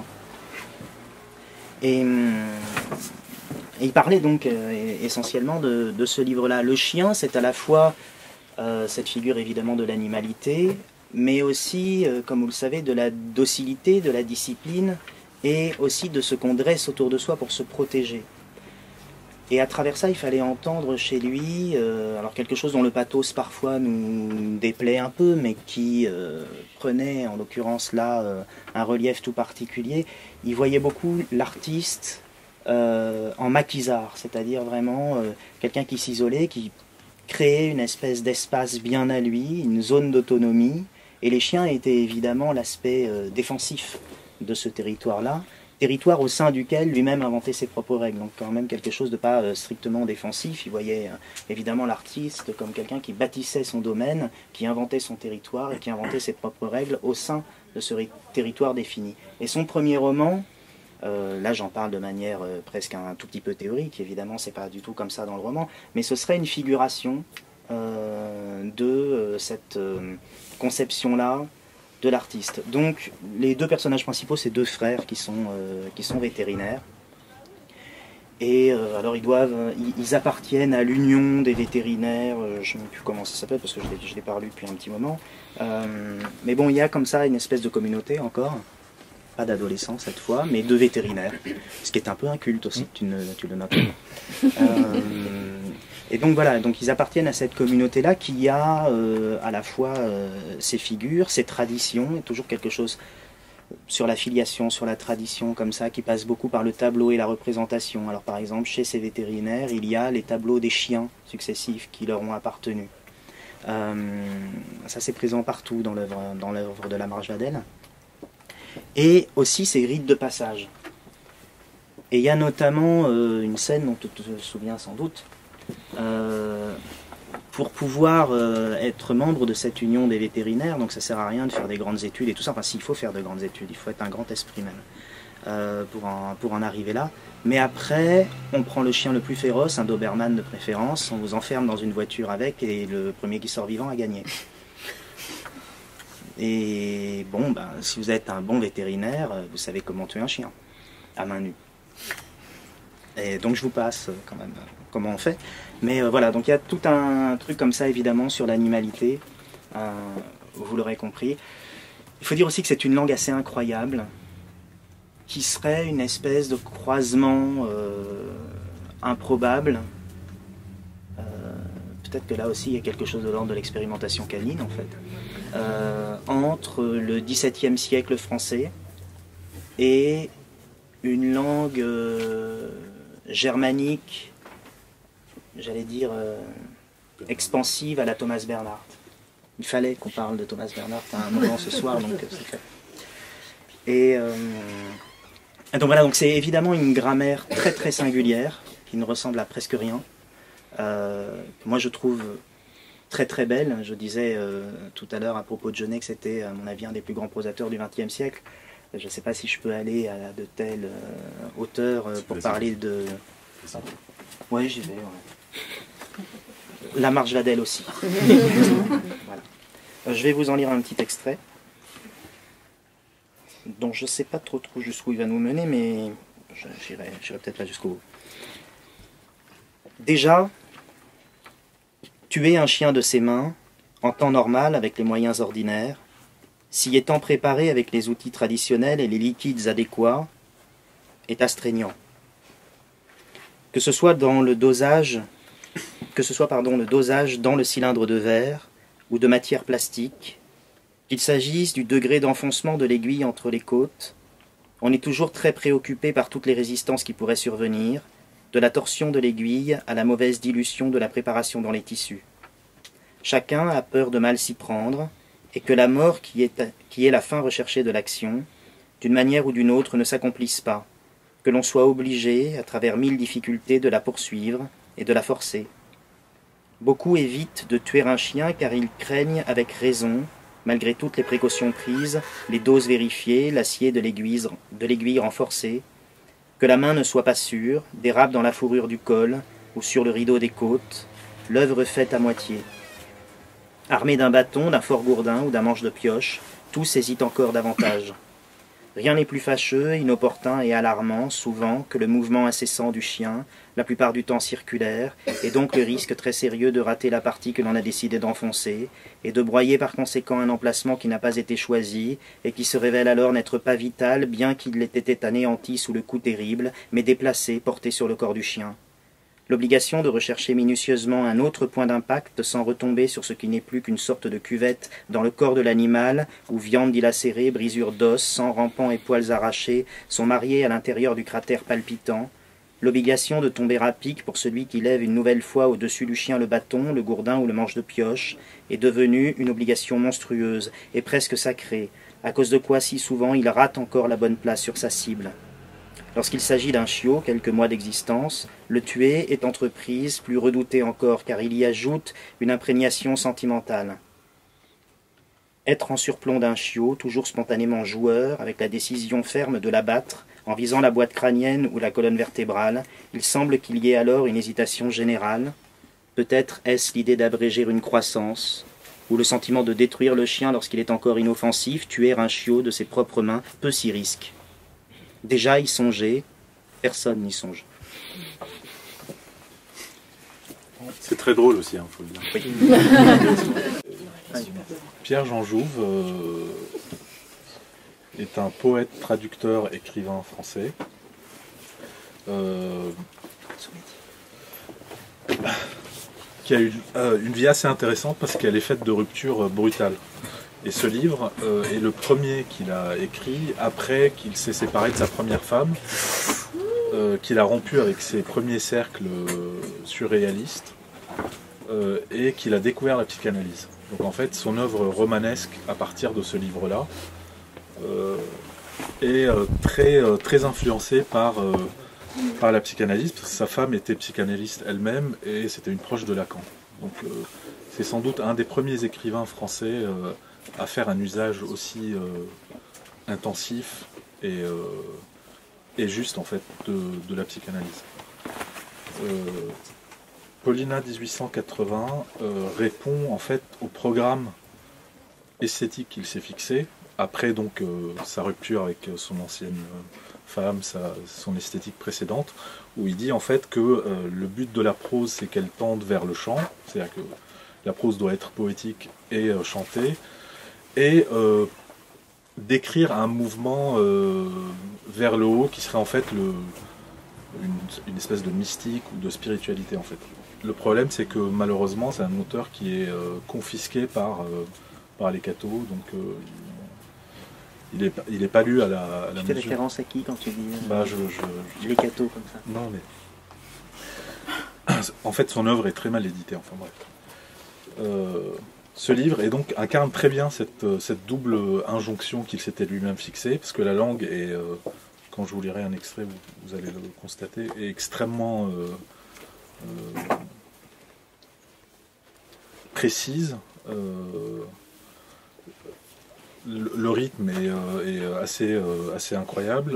Et il parlait donc essentiellement de ce livre-là. Le chien, c'est à la fois cette figure évidemment de l'animalité, mais aussi, comme vous le savez, de la docilité, de la discipline, et aussi de ce qu'on dresse autour de soi pour se protéger. Et à travers ça, il fallait entendre chez lui, alors quelque chose dont le pathos parfois nous déplaît un peu, mais qui prenait en l'occurrence là un relief tout particulier. Il voyait beaucoup l'artiste en maquisard, c'est-à-dire vraiment quelqu'un qui s'isolait, qui créait une espèce d'espace bien à lui, une zone d'autonomie. Et les chiens étaient évidemment l'aspect défensif de ce territoire-là, territoire au sein duquel lui-même inventait ses propres règles, donc quand même quelque chose de pas strictement défensif. Il voyait évidemment l'artiste comme quelqu'un qui bâtissait son domaine, qui inventait son territoire et qui inventait ses propres règles au sein de ce territoire défini. Et son premier roman, là j'en parle de manière presque un tout petit peu théorique, évidemment c'est pas du tout comme ça dans le roman, mais ce serait une figuration de cette conception-là de l'artiste. Donc les deux personnages principaux, c'est deux frères qui sont vétérinaires. Et alors ils appartiennent à l'union des vétérinaires, je ne sais même plus comment ça s'appelle parce que je l'ai pas lu depuis un petit moment. Mais bon, il y a comme ça une espèce de communauté encore, pas d'adolescents cette fois, mais de vétérinaires, ce qui est un peu un culte aussi, tu le notes. Et donc voilà, donc ils appartiennent à cette communauté-là qui a à la fois ses figures, ses traditions, et toujours quelque chose sur la filiation, sur la tradition, comme ça, qui passe beaucoup par le tableau et la représentation. Alors par exemple, chez ces vétérinaires, il y a les tableaux des chiens successifs qui leur ont appartenu. Ça c'est présent partout dans l'œuvre de Lamarche-Vadel. Et aussi ces rites de passage. Et il y a notamment une scène dont tu te souviens sans doute, pour pouvoir être membre de cette union des vétérinaires, donc ça sert à rien de faire des grandes études et tout ça, enfin s'il faut faire de grandes études, il faut être un grand esprit même pour en arriver là. Mais après, on prend le chien le plus féroce, un Doberman de préférence, on vous enferme dans une voiture avec et le premier qui sort vivant a gagné. Et bon, ben, si vous êtes un bon vétérinaire, vous savez comment tuer un chien, à main nue. Et donc je vous passe quand même comment on fait. Mais voilà, donc il y a tout un truc comme ça évidemment sur l'animalité, vous l'aurez compris. Il faut dire aussi que c'est une langue assez incroyable, qui serait une espèce de croisement improbable. Peut-être que là aussi il y a quelque chose de l'ordre de l'expérimentation canine en fait, entre le XVIIe siècle français et une langue germanique, j'allais dire expansive à la Thomas Bernhardt. Il fallait qu'on parle de Thomas Bernhardt à un moment ce soir, donc c'est fait. Et donc voilà, donc c'est évidemment une grammaire très très singulière, qui ne ressemble à presque rien. Moi je trouve très très belle. Je disais tout à l'heure à propos de Genet que c'était à mon avis un des plus grands prosateurs du XXe siècle. Je ne sais pas si je peux aller à de tels auteurs pour parler de... Ouais, j'y vais. Ouais. La Marche Vadel aussi. Voilà. Je vais vous en lire un petit extrait, dont je ne sais pas trop jusqu'où il va nous mener, mais j'irai peut-être là jusqu'au bout. Déjà, tuer un chien de ses mains, en temps normal avec les moyens ordinaires, s'y étant préparé avec les outils traditionnels et les liquides adéquats, est astreignant. Que ce soit le dosage dans le cylindre de verre ou de matière plastique, qu'il s'agisse du degré d'enfoncement de l'aiguille entre les côtes, on est toujours très préoccupé par toutes les résistances qui pourraient survenir, de la torsion de l'aiguille à la mauvaise dilution de la préparation dans les tissus. Chacun a peur de mal s'y prendre, et que la mort qui est la fin recherchée de l'action, d'une manière ou d'une autre ne s'accomplisse pas, que l'on soit obligé, à travers 1000 difficultés, de la poursuivre et de la forcer. Beaucoup évitent de tuer un chien car ils craignent avec raison, malgré toutes les précautions prises, les doses vérifiées, l'acier de l'aiguille renforcé, que la main ne soit pas sûre, dérape dans la fourrure du col ou sur le rideau des côtes, l'œuvre faite à moitié. Armé d'un bâton, d'un fort gourdin ou d'un manche de pioche, tous hésitent encore davantage. Rien n'est plus fâcheux, inopportun et alarmant, souvent, que le mouvement incessant du chien, la plupart du temps circulaire, et donc le risque très sérieux de rater la partie que l'on a décidé d'enfoncer, et de broyer par conséquent un emplacement qui n'a pas été choisi, et qui se révèle alors n'être pas vital, bien qu'il ait été anéanti sous le coup terrible, mais déplacé, porté sur le corps du chien. L'obligation de rechercher minutieusement un autre point d'impact sans retomber sur ce qui n'est plus qu'une sorte de cuvette dans le corps de l'animal, où viande dilacérée, brisures d'os, sang rampant et poils arrachés sont mariés à l'intérieur du cratère palpitant. L'obligation de tomber à pic pour celui qui lève une nouvelle fois au-dessus du chien le bâton, le gourdin ou le manche de pioche est devenue une obligation monstrueuse et presque sacrée, à cause de quoi si souvent il rate encore la bonne place sur sa cible. Lorsqu'il s'agit d'un chiot, quelques mois d'existence, le tuer est entreprise plus redoutée encore, car il y ajoute une imprégnation sentimentale. Être en surplomb d'un chiot, toujours spontanément joueur, avec la décision ferme de l'abattre, en visant la boîte crânienne ou la colonne vertébrale, il semble qu'il y ait alors une hésitation générale. Peut-être est-ce l'idée d'abréger une croissance, ou le sentiment de détruire le chien lorsqu'il est encore inoffensif, tuer un chiot de ses propres mains, peu s'y risque. Déjà y songer, personne n'y songe. C'est très drôle aussi, faut le dire. Oui. Pierre-Jean Jouve est un poète, traducteur, écrivain français. Qui a eu une vie assez intéressante parce qu'elle est faite de ruptures brutales. Et ce livre est le premier qu'il a écrit après qu'il s'est séparé de sa première femme, qu'il a rompu avec ses premiers cercles surréalistes et qu'il a découvert la psychanalyse. Donc en fait, son œuvre romanesque à partir de ce livre-là est très influencée par la psychanalyse, parce que sa femme était psychanalyste elle-même et c'était une proche de Lacan. Donc c'est sans doute un des premiers écrivains français à faire un usage aussi intensif et juste en fait de la psychanalyse. Paulina 1880 répond en fait au programme esthétique qu'il s'est fixé, après donc sa rupture avec son ancienne femme, son esthétique précédente, où il dit en fait que le but de la prose c'est qu'elle tende vers le chant, c'est-à-dire que la prose doit être poétique et chantée, et décrire un mouvement vers le haut qui serait en fait une espèce de mystique ou de spiritualité en fait. Le problème c'est que malheureusement c'est un auteur qui est confisqué par les cathos, donc il est pas lu à la Tu fais mesure. référence à qui quand tu dis Bah, les cathos comme ça? Non mais en fait son œuvre est très mal éditée, enfin bref. Ce livre et donc incarne très bien cette double injonction qu'il s'était lui-même fixée, parce que la langue est, quand je vous lirai un extrait, vous allez le constater, est extrêmement précise. Le rythme est assez incroyable.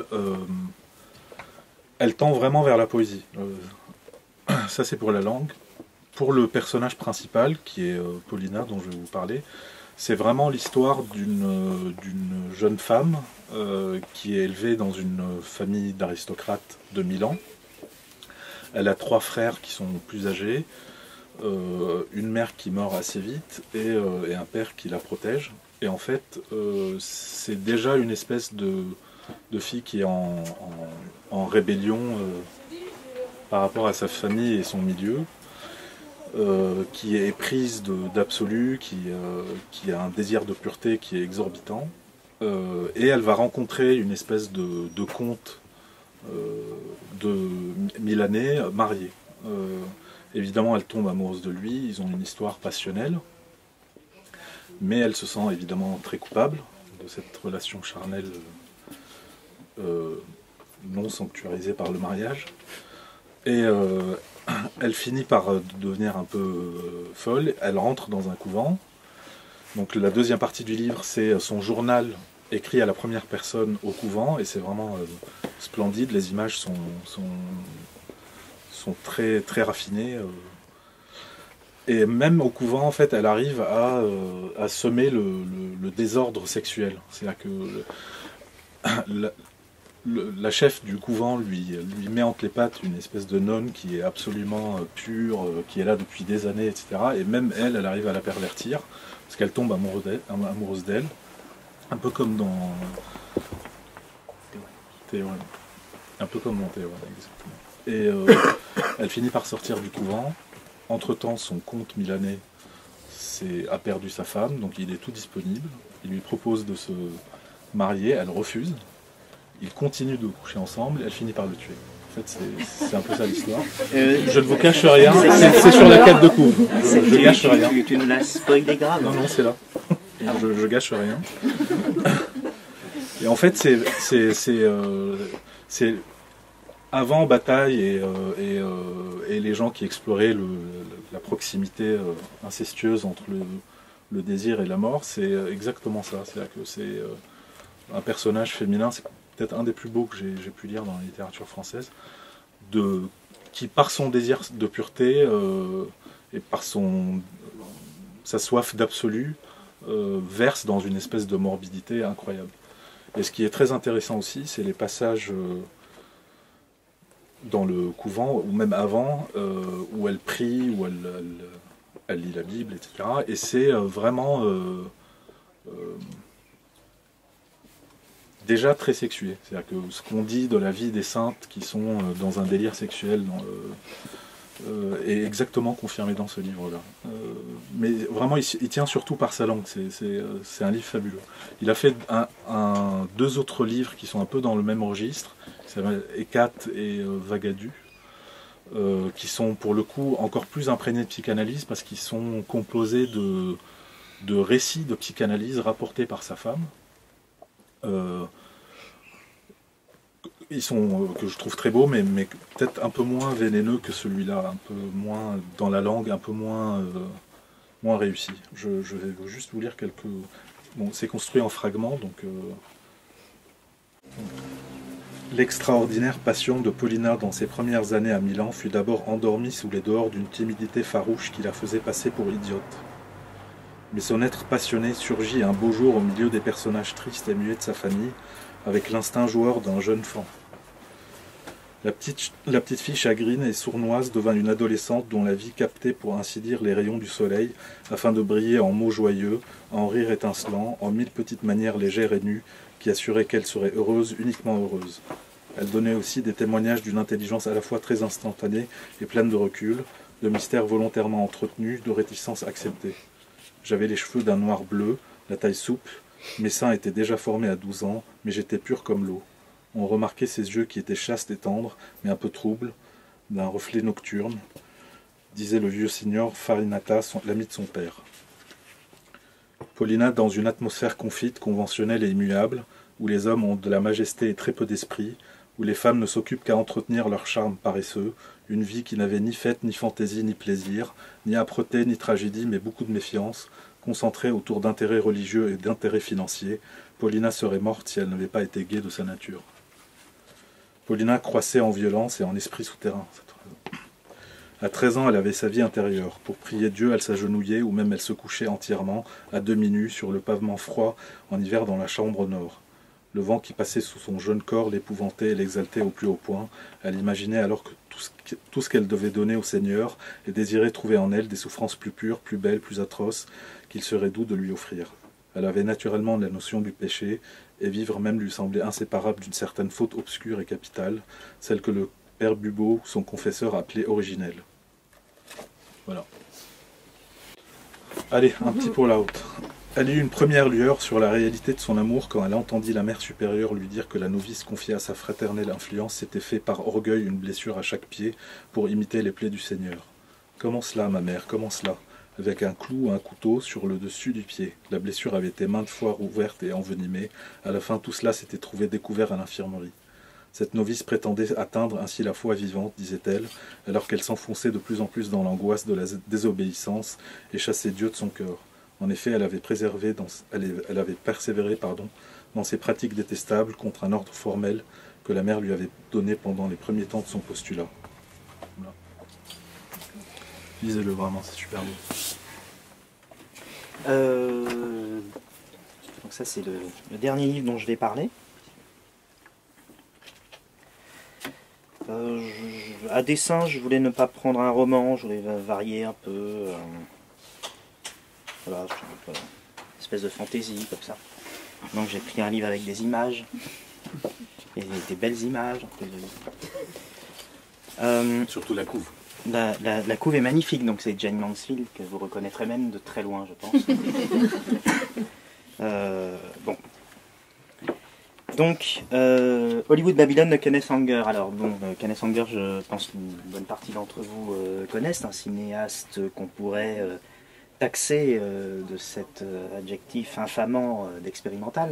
Elle tend vraiment vers la poésie. Ça c'est pour la langue. Pour le personnage principal, qui est Paulina, dont je vais vous parler, c'est vraiment l'histoire d'une jeune femme qui est élevée dans une famille d'aristocrates de Milan. Elle a 3 frères qui sont plus âgés, une mère qui meurt assez vite et un père qui la protège. Et en fait, c'est déjà une espèce de fille qui est en rébellion par rapport à sa famille et son milieu. Qui est prise d'absolu, qui a un désir de pureté qui est exorbitant, et elle va rencontrer une espèce de comte de milanais marié. Évidemment, elle tombe amoureuse de lui, ils ont une histoire passionnelle, mais elle se sent évidemment très coupable de cette relation charnelle non sanctuarisée par le mariage, et elle finit par devenir un peu folle, elle rentre dans un couvent. Donc la deuxième partie du livre, c'est son journal écrit à la première personne au couvent, et c'est vraiment splendide, les images sont très, très raffinées. Et même au couvent, en fait, elle arrive à semer le désordre sexuel. C'est-à-dire que la chef du couvent lui met entre les pattes une espèce de nonne qui est absolument pure, qui est là depuis des années, etc. Et même elle arrive à la pervertir, parce qu'elle tombe amoureuse d'elle. Un peu comme dans Théorème. Un peu comme dans Théorème, exactement. Et elle finit par sortir du couvent. Entre-temps, son comte milanais a perdu sa femme, donc il est tout disponible. Il lui propose de se marier, elle refuse. Ils continuent de coucher ensemble et elle finit par le tuer. En fait, c'est un peu ça l'histoire. Je ne vous cache rien, c'est sur la 4 de couve. Je gâche rien. Tu nous la spoilé grave. Non, c'est là. Je gâche rien. Et en fait, c'est avant Bataille et les gens qui exploraient la proximité incestueuse entre le désir et la mort, c'est exactement ça. C'est-à-dire que c'est un personnage féminin, c'est peut-être un des plus beaux que j'ai pu lire dans la littérature française, qui par son désir de pureté et par sa soif d'absolu verse dans une espèce de morbidité incroyable. Et ce qui est très intéressant aussi, c'est les passages dans le couvent, ou même avant, où elle prie, où elle lit la Bible, etc. Et c'est vraiment déjà très sexué. C'est-à-dire que ce qu'on dit de la vie des saintes qui sont dans un délire sexuel est exactement confirmé dans ce livre-là. Mais vraiment, il tient surtout par sa langue. C'est un livre fabuleux. Il a fait 2 autres livres qui sont un peu dans le même registre, qui s'appellent Hécate et Vagadu, qui sont pour le coup encore plus imprégnés de psychanalyse parce qu'ils sont composés de récits de psychanalyse rapportés par sa femme. ils sont que je trouve très beaux, mais peut-être un peu moins vénéneux que celui-là, un peu moins dans la langue, un peu moins réussi. Je vais juste vous lire quelques... Bon, c'est construit en fragments, donc... L'extraordinaire passion de Paulina dans ses premières années à Milan fut d'abord endormie sous les dehors d'une timidité farouche qui la faisait passer pour idiote. Mais son être passionné surgit un beau jour au milieu des personnages tristes et muets de sa famille, avec l'instinct joueur d'un jeune fan. La petite fille chagrine et sournoise devint une adolescente dont la vie captait pour ainsi dire les rayons du soleil, afin de briller en mots joyeux, en rires étincelants, en mille petites manières légères et nues, qui assuraient qu'elle serait heureuse, uniquement heureuse. Elle donnait aussi des témoignages d'une intelligence à la fois très instantanée et pleine de recul, de mystères volontairement entretenus, de réticences acceptées. J'avais les cheveux d'un noir bleu, la taille souple, mes seins étaient déjà formés à 12 ans, mais j'étais pur comme l'eau. On remarquait ses yeux qui étaient chastes et tendres, mais un peu troubles, d'un reflet nocturne, disait le vieux signor Farinata, l'ami de son père. Paulina, dans une atmosphère confite, conventionnelle et immuable, où les hommes ont de la majesté et très peu d'esprit, où les femmes ne s'occupent qu'à entretenir leur charme paresseux, une vie qui n'avait ni fête, ni fantaisie, ni plaisir, ni âpreté, ni tragédie, mais beaucoup de méfiance, concentrée autour d'intérêts religieux et d'intérêts financiers, Paulina serait morte si elle n'avait pas été gaie de sa nature. Paulina croissait en violence et en esprit souterrain. À 13 ans, elle avait sa vie intérieure. Pour prier Dieu, elle s'agenouillait ou même elle se couchait entièrement, à demi nue, sur le pavement froid, en hiver dans la chambre nord. Le vent qui passait sous son jeune corps l'épouvantait et l'exaltait au plus haut point. Elle imaginait alors que tout ce qu'elle devait donner au Seigneur et désirait trouver en elle des souffrances plus pures, plus belles, plus atroces, qu'il serait doux de lui offrir. Elle avait naturellement la notion du péché, et vivre même lui semblait inséparable d'une certaine faute obscure et capitale, celle que le père Bubeau, son confesseur, appelait originelle. Voilà. Allez, un petit pour la haute. Elle eut une première lueur sur la réalité de son amour quand elle entendit la mère supérieure lui dire que la novice confiée à sa fraternelle influence s'était fait par orgueil une blessure à chaque pied pour imiter les plaies du Seigneur. « Comment cela, ma mère, comment cela ?» Avec un clou ou un couteau sur le dessus du pied. La blessure avait été maintes fois rouverte et envenimée. À la fin, tout cela s'était trouvé découvert à l'infirmerie. Cette novice prétendait atteindre ainsi la foi vivante, disait-elle, alors qu'elle s'enfonçait de plus en plus dans l'angoisse de la désobéissance et chassait Dieu de son cœur. En effet, elle avait persévéré dans ses pratiques détestables contre un ordre formel que la mère lui avait donné pendant les premiers temps de son postulat. Voilà. Lisez-le vraiment, c'est super beau. Donc ça c'est le dernier livre dont je vais parler. À dessein, je voulais ne pas prendre un roman, je voulais varier un peu. Voilà, une espèce de fantaisie comme ça. Donc j'ai pris un livre avec des images, et des belles images. Surtout la couve. La couve est magnifique, donc c'est Jane Mansfield, que vous reconnaîtrez même de très loin, je pense. Bon. Donc, Hollywood Babylon de Kenneth Anger. Alors, bon, Kenneth Anger, je pense qu'une bonne partie d'entre vous connaissent, un cinéaste qu'on pourrait taxer de cet adjectif infamant d'expérimental.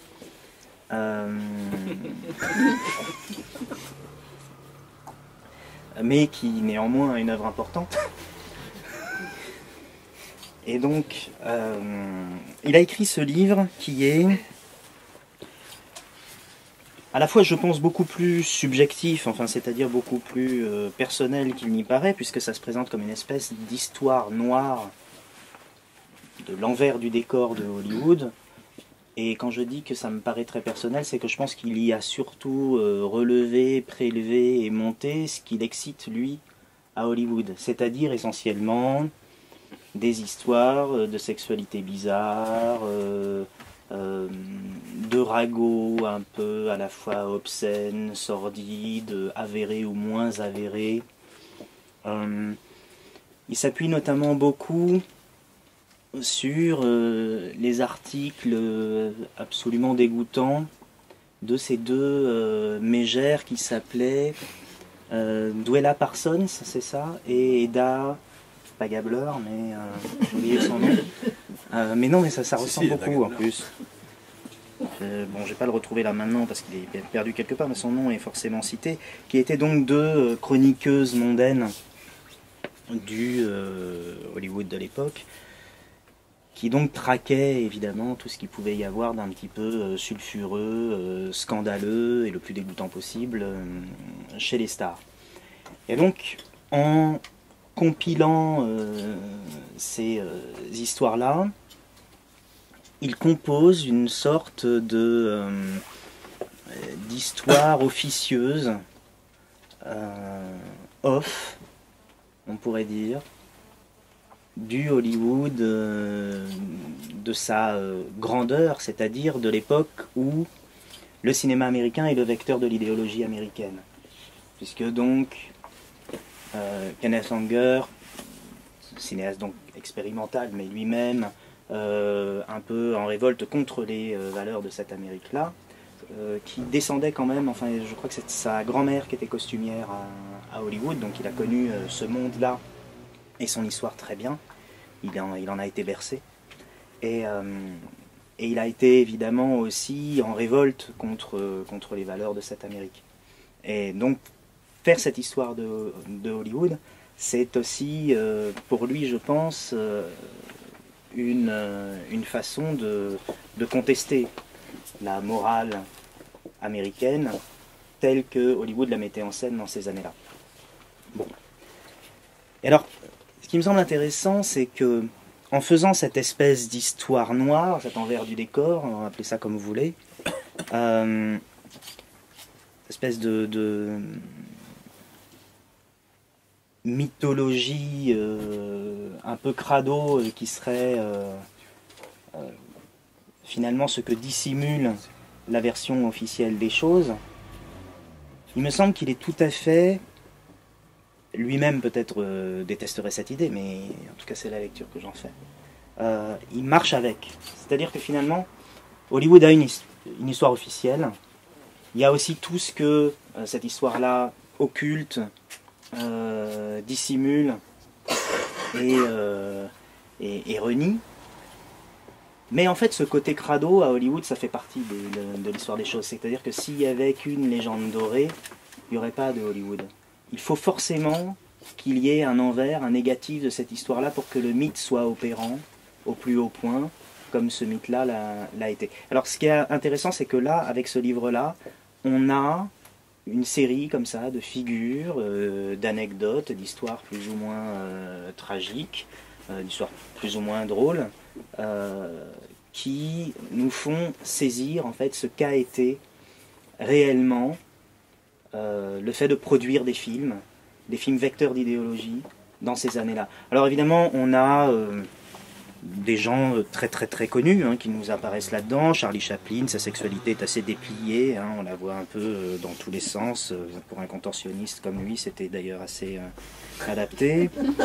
Mais qui néanmoins a une œuvre importante. Et donc, il a écrit ce livre qui est à la fois, je pense, beaucoup plus subjectif, enfin, c'est-à-dire beaucoup plus personnel qu'il n'y paraît, puisque ça se présente comme une espèce d'histoire noire de l'envers du décor de Hollywood. Et quand je dis que ça me paraît très personnel, c'est que je pense qu'il y a surtout relevé, prélevé et monté ce qui l'excite, lui, à Hollywood. C'est-à-dire essentiellement des histoires de sexualité bizarre, de ragots un peu à la fois obscènes, sordides, avérés ou moins avérés. Il s'appuie notamment beaucoup sur les articles absolument dégoûtants de ces deux mégères qui s'appelaient Dwella Parsons, c'est ça, et Eda, pas Gabler, mais j'ai oublié son nom. Mais non, mais ça ressemble beaucoup en plus. bon je ne vais pas le retrouver là maintenant parce qu'il est perdu quelque part, mais son nom est forcément cité, qui étaient donc deux chroniqueuses mondaines du Hollywood de l'époque, qui donc traquaient évidemment tout ce qu'il pouvait y avoir d'un petit peu sulfureux, scandaleux et le plus dégoûtant possible chez les stars. Et donc en compilant ces histoires-là, il compose une sorte d'histoire officieuse, off, on pourrait dire, du Hollywood de sa grandeur, c'est-à-dire de l'époque où le cinéma américain est le vecteur de l'idéologie américaine. Puisque donc Kenneth Anger, cinéaste donc expérimental, mais lui-même un peu en révolte contre les valeurs de cette Amérique-là, qui descendait quand même, enfin je crois que c'est sa grand-mère qui était costumière à Hollywood, donc il a connu ce monde-là et son histoire très bien, il en a été bercé, et il a été évidemment aussi en révolte contre les valeurs de cette Amérique. Et donc faire cette histoire de Hollywood, c'est aussi pour lui, je pense, une façon de contester la morale américaine telle que Hollywood la mettait en scène dans ces années-là. Bon. Et alors, ce qui me semble intéressant, c'est que en faisant cette espèce d'histoire noire, cet envers du décor, on va appeler ça comme vous voulez, espèce de mythologie un peu crado qui serait finalement ce que dissimule la version officielle des choses, il me semble qu'il est tout à fait, lui-même peut-être détesterait cette idée, mais en tout cas c'est la lecture que j'en fais, il marche avec. C'est-à-dire que finalement Hollywood a une histoire officielle, il y a aussi tout ce que cette histoire-là occulte, dissimule et renie. Mais en fait, ce côté crado à Hollywood, ça fait partie de l'histoire des choses. C'est-à-dire que s'il y avait qu'une légende dorée, il n'y aurait pas de Hollywood. Il faut forcément qu'il y ait un envers, un négatif de cette histoire-là pour que le mythe soit opérant au plus haut point, comme ce mythe-là l'a été. Alors, ce qui est intéressant, c'est que là, avec ce livre-là, on a une série comme ça de figures, d'anecdotes, d'histoires plus ou moins tragiques, d'histoires plus ou moins drôles, qui nous font saisir en fait ce qu'a été réellement le fait de produire des films vecteurs d'idéologie dans ces années-là. Alors évidemment, on a des gens très très très connus qui nous apparaissent là-dedans. Charlie Chaplin, sa sexualité est assez dépliée, on la voit un peu dans tous les sens. Pour un contorsionniste comme lui, c'était d'ailleurs assez adapté.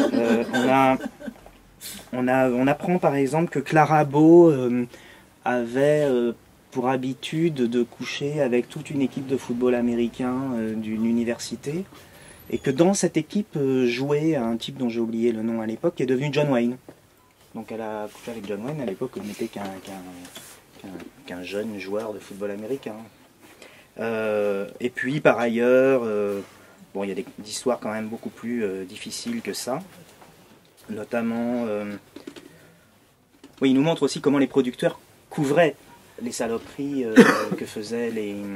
On apprend par exemple que Clara Bow avait pour habitude de coucher avec toute une équipe de football américain d'une université, et que dans cette équipe jouait un type dont j'ai oublié le nom à l'époque, qui est devenu John Wayne. Donc elle a couché avec John Wayne à l'époque où il n'était qu'un jeune joueur de football américain. Et puis par ailleurs, bon, il y a des histoires quand même beaucoup plus difficiles que ça. Notamment, oui, il nous montre aussi comment les producteurs couvraient les saloperies que faisaient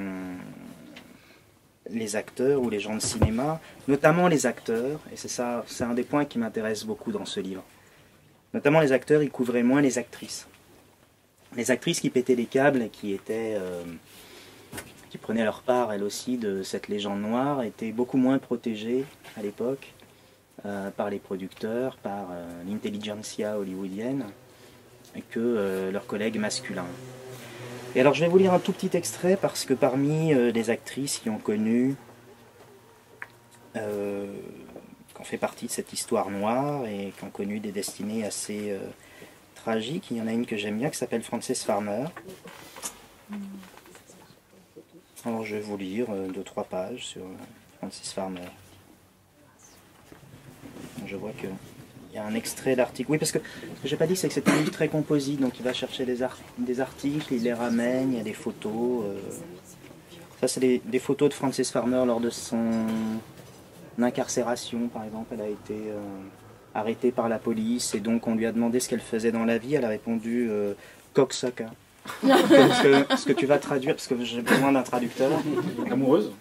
les acteurs ou les gens de cinéma, notamment les acteurs, et c'est un des points qui m'intéresse beaucoup dans ce livre. Notamment les acteurs, ils couvraient moins les actrices. Les actrices qui pétaient les câbles et qui prenaient leur part, elles aussi, de cette légende noire, étaient beaucoup moins protégées à l'époque par les producteurs, par l'intelligentsia hollywoodienne, que leurs collègues masculins. Et alors je vais vous lire un tout petit extrait, parce que parmi les actrices qui ont connu, qui ont fait partie de cette histoire noire et qui ont connu des destinées assez tragiques, il y en a une que j'aime bien qui s'appelle Frances Farmer. Alors je vais vous lire 2-3 pages sur Frances Farmer. Je vois que il y a un extrait d'article. Oui, parce que ce que j'ai pas dit, c'est que c'est un livre très composite, donc il va chercher des articles, il les ramène, il y a des photos. Ça, c'est des photos de Frances Farmer lors de son incarcération, par exemple. Elle a été arrêtée par la police, et donc on lui a demandé ce qu'elle faisait dans la vie. Elle a répondu cocksucker. Ce que tu vas traduire, parce que j'ai besoin d'un traducteur. Amoureuse.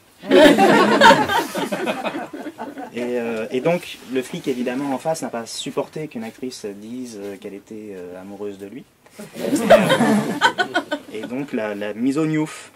Et donc, le flic, évidemment, en face, n'a pas supporté qu'une actrice dise qu'elle était amoureuse de lui. Et donc, la mise au gnouf.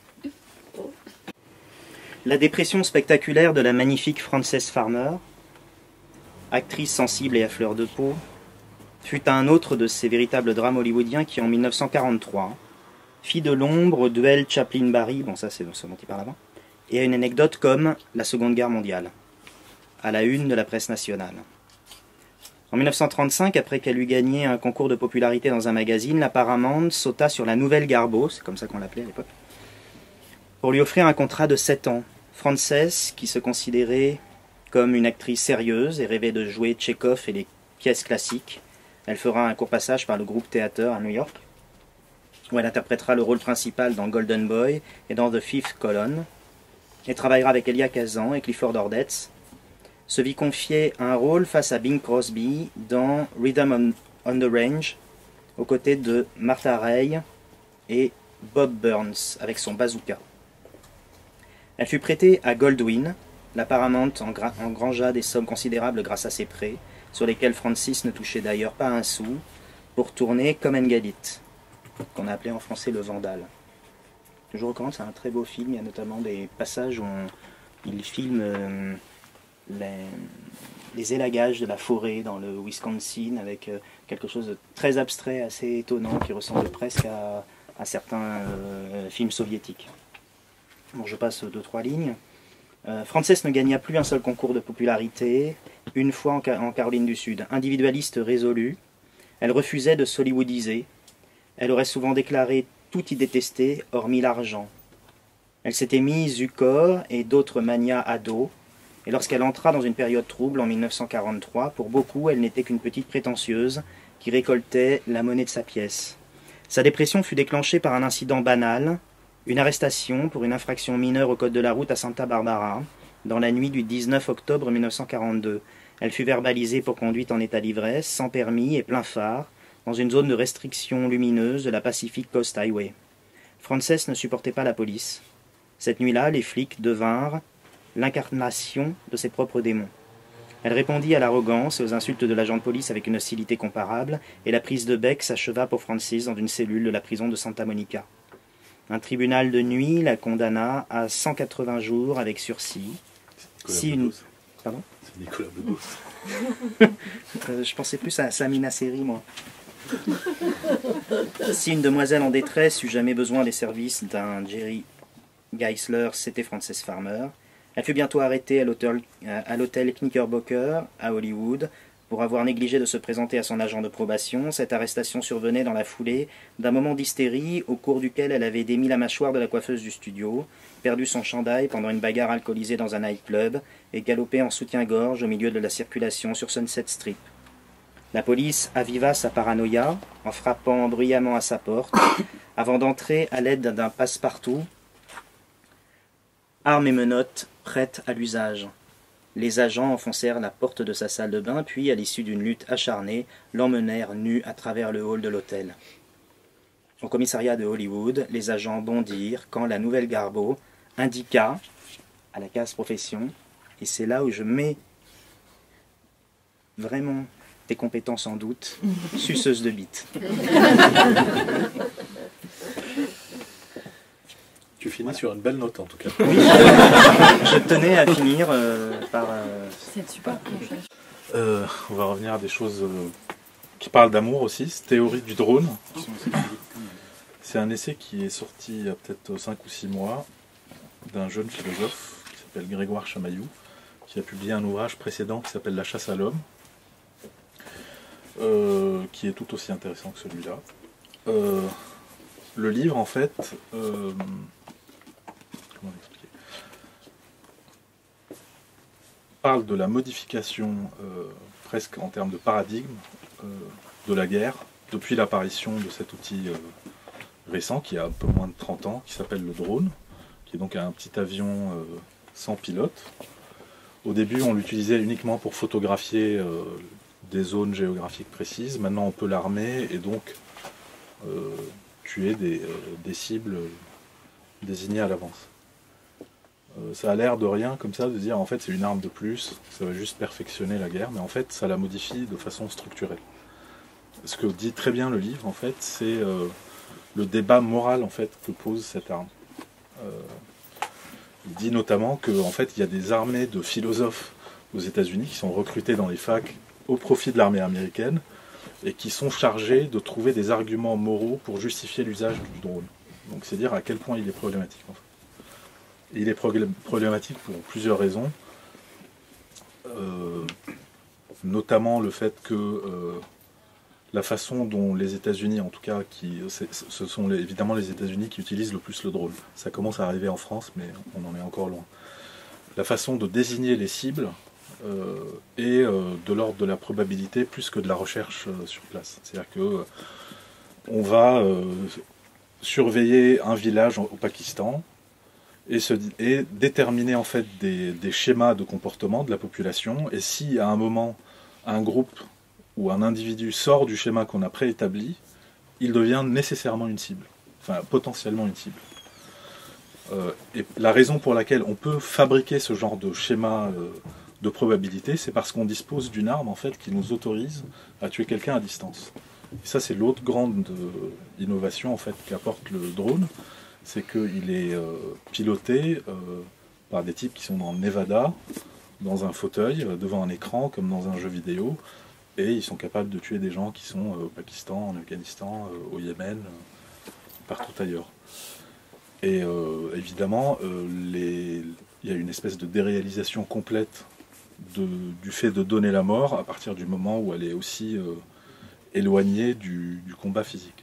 La dépression spectaculaire de la magnifique Frances Farmer, actrice sensible et à fleur de peau, fut un autre de ces véritables drames hollywoodiens qui, en 1943, fit de l'ombre au duel Chaplin-Barry, bon ça c'est ce dont il parle avant, et à une anecdote comme la Seconde Guerre mondiale, à la une de la presse nationale. En 1935, après qu'elle eut gagné un concours de popularité dans un magazine, la Paramount sauta sur la nouvelle Garbo, c'est comme ça qu'on l'appelait à l'époque, pour lui offrir un contrat de 7 ans. Frances, qui se considérait comme une actrice sérieuse et rêvait de jouer Tchekhov et les pièces classiques, elle fera un court passage par le groupe Theater à New York, où elle interprétera le rôle principal dans Golden Boy et dans The Fifth Column, et travaillera avec Elia Kazan et Clifford Ordetz, se vit confier un rôle face à Bing Crosby dans Rhythm on the Range, aux côtés de Martha Ray et Bob Burns, avec son bazooka. Elle fut prêtée à Goldwyn. La Paramount engrangea des sommes considérables grâce à ses prêts, sur lesquels Francis ne touchait d'ailleurs pas un sou, pour tourner Come and Get It, qu'on a appelé en français Le Vandale. Je vous recommande, c'est un très beau film. Il y a notamment des passages où il filme les élagages de la forêt dans le Wisconsin, avec quelque chose de très abstrait, assez étonnant, qui ressemble presque à certains films soviétiques. Bon, je passe 2-3 lignes. Frances ne gagna plus un seul concours de popularité, une fois en Caroline du Sud. Individualiste résolue, elle refusait de s'hollywoodiser. Elle aurait souvent déclaré tout y détester, hormis l'argent. Elle s'était mise du corps et d'autres manias à dos, et lorsqu'elle entra dans une période trouble en 1943, pour beaucoup, elle n'était qu'une petite prétentieuse qui récoltait la monnaie de sa pièce. Sa dépression fut déclenchée par un incident banal, une arrestation pour une infraction mineure au code de la route à Santa Barbara, dans la nuit du 19 octobre 1942. Elle fut verbalisée pour conduite en état d'ivresse, sans permis et plein phare, dans une zone de restriction lumineuse de la Pacific Coast Highway. Frances ne supportait pas la police. Cette nuit-là, les flics devinrent l'incarnation de ses propres démons. Elle répondit à l'arrogance et aux insultes de l'agent de police avec une hostilité comparable, et la prise de bec s'acheva pour Frances dans une cellule de la prison de Santa Monica. Un tribunal de nuit la condamna à 180 jours avec sursis. Pardon ? C'est Nicolas Bedos. Je pensais plus à Samina Seri, moi. Si une demoiselle en détresse eut jamais besoin des services d'un Jerry Geisler, c'était Frances Farmer. Elle fut bientôt arrêtée à l'hôtel Knickerbocker à Hollywood pour avoir négligé de se présenter à son agent de probation. Cette arrestation survenait dans la foulée d'un moment d'hystérie au cours duquel elle avait démis la mâchoire de la coiffeuse du studio, perdu son chandail pendant une bagarre alcoolisée dans un nightclub et galopé en soutien-gorge au milieu de la circulation sur Sunset Strip. La police aviva sa paranoïa en frappant bruyamment à sa porte avant d'entrer à l'aide d'un passe-partout, armes et menottes prêtes à l'usage. Les agents enfoncèrent la porte de sa salle de bain, puis, à l'issue d'une lutte acharnée, l'emmenèrent nu à travers le hall de l'hôtel. Au commissariat de Hollywood, les agents bondirent quand la nouvelle Garbo indiqua à la case profession, et c'est là où je mets vraiment tes compétences en doute, suceuse de bite. Tu finis sur une belle note en tout cas. Oui, je tenais à finir par... C'est super. On va revenir à des choses qui parlent d'amour aussi. C'est Théorie du drone. C'est un essai qui est sorti il y a peut-être 5 ou 6 mois d'un jeune philosophe qui s'appelle Grégoire Chamaillou, qui a publié un ouvrage précédent qui s'appelle La chasse à l'homme, qui est tout aussi intéressant que celui-là. Le livre, en fait, comment expliquer, parle de la modification presque en termes de paradigme de la guerre, depuis l'apparition de cet outil récent, qui a un peu moins de 30 ans, qui s'appelle le drone, qui est donc un petit avion sans pilote. Au début, on l'utilisait uniquement pour photographier des zones géographiques précises. Maintenant, on peut l'armer et donc tuer des cibles désignées à l'avance. Ça a l'air de rien comme ça, de dire en fait c'est une arme de plus, ça va juste perfectionner la guerre, mais en fait ça la modifie de façon structurelle. Ce que dit très bien le livre en fait, c'est le débat moral en fait que pose cette arme. Il dit notamment qu'en fait il y a des armées de philosophes aux États-Unis qui sont recrutés dans les facs au profit de l'armée américaine et qui sont chargés de trouver des arguments moraux pour justifier l'usage du drone. Donc c'est dire à quel point il est problématique en fait. Et il est problématique pour plusieurs raisons, notamment le fait que la façon dont les États-Unis, en tout cas, ce sont évidemment les États-Unis qui utilisent le plus le drone. Ça commence à arriver en France, mais on en est encore loin. La façon de désigner les cibles est de l'ordre de la probabilité plus que de la recherche sur place. C'est-à-dire que on va surveiller un village au Pakistan, et déterminer en fait des schémas de comportement de la population, et si à un moment un groupe ou un individu sort du schéma qu'on a préétabli, il devient nécessairement une cible, enfin potentiellement une cible. Et la raison pour laquelle on peut fabriquer ce genre de schéma de probabilité, c'est parce qu'on dispose d'une arme en fait qui nous autorise à tuer quelqu'un à distance. Et ça c'est l'autre grande innovation en fait qu'apporte le drone. C'est qu'il est piloté par des types qui sont dans le Nevada, dans un fauteuil, devant un écran, comme dans un jeu vidéo, et ils sont capables de tuer des gens qui sont au Pakistan, en Afghanistan, au Yémen, partout ailleurs. Et évidemment, il y a une espèce de déréalisation complète du fait de donner la mort à partir du moment où elle est aussi éloignée du combat physique.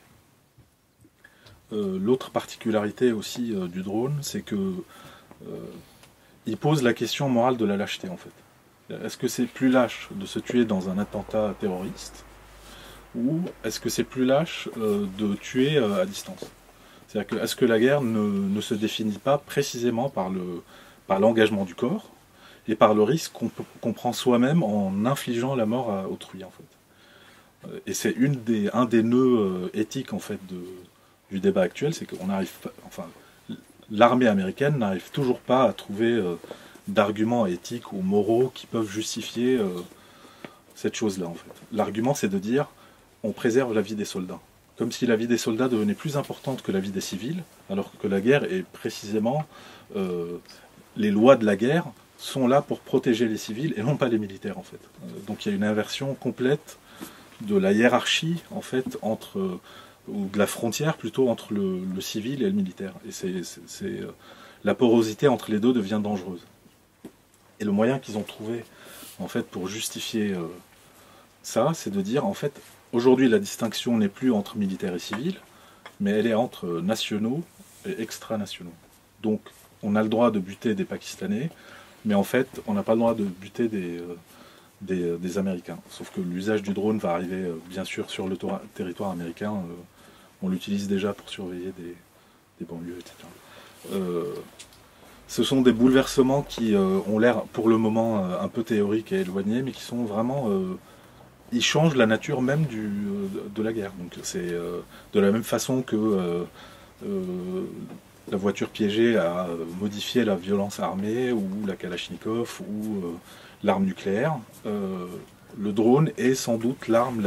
L'autre particularité aussi du drone, c'est que il pose la question morale de la lâcheté en fait. Est-ce que c'est plus lâche de se tuer dans un attentat terroriste, ou est-ce que c'est plus lâche de tuer à distance? C'est-à-dire que est-ce que la guerre ne se définit pas précisément par l'engagement du corps et par le risque qu'on prend soi-même en infligeant la mort à autrui en fait. Et c'est un des nœuds éthiques en fait du débat actuel, c'est qu'on arrive pas, enfin, l'armée américaine n'arrive toujours pas à trouver d'arguments éthiques ou moraux qui peuvent justifier cette chose-là en fait. L'argument c'est de dire on préserve la vie des soldats, comme si la vie des soldats devenait plus importante que la vie des civils, alors que la guerre est précisément les lois de la guerre sont là pour protéger les civils et non pas les militaires en fait. Donc il y a une inversion complète de la hiérarchie en fait ou de la frontière plutôt entre le civil et le militaire. Et la porosité entre les deux devient dangereuse. Et le moyen qu'ils ont trouvé en fait pour justifier ça, c'est de dire en fait aujourd'hui la distinction n'est plus entre militaires et civils, mais elle est entre nationaux et extra-nationaux. Donc on a le droit de buter des Pakistanais, mais en fait on n'a pas le droit de buter des Américains. Sauf que l'usage du drone va arriver bien sûr sur le territoire américain. On l'utilise déjà pour surveiller des banlieues, etc. Ce sont des bouleversements qui ont l'air pour le moment un peu théoriques et éloignés, mais qui sont vraiment... ils changent la nature même de la guerre. Donc c'est de la même façon que la voiture piégée a modifié la violence armée, ou la Kalachnikov, ou l'arme nucléaire. Le drone est sans doute l'arme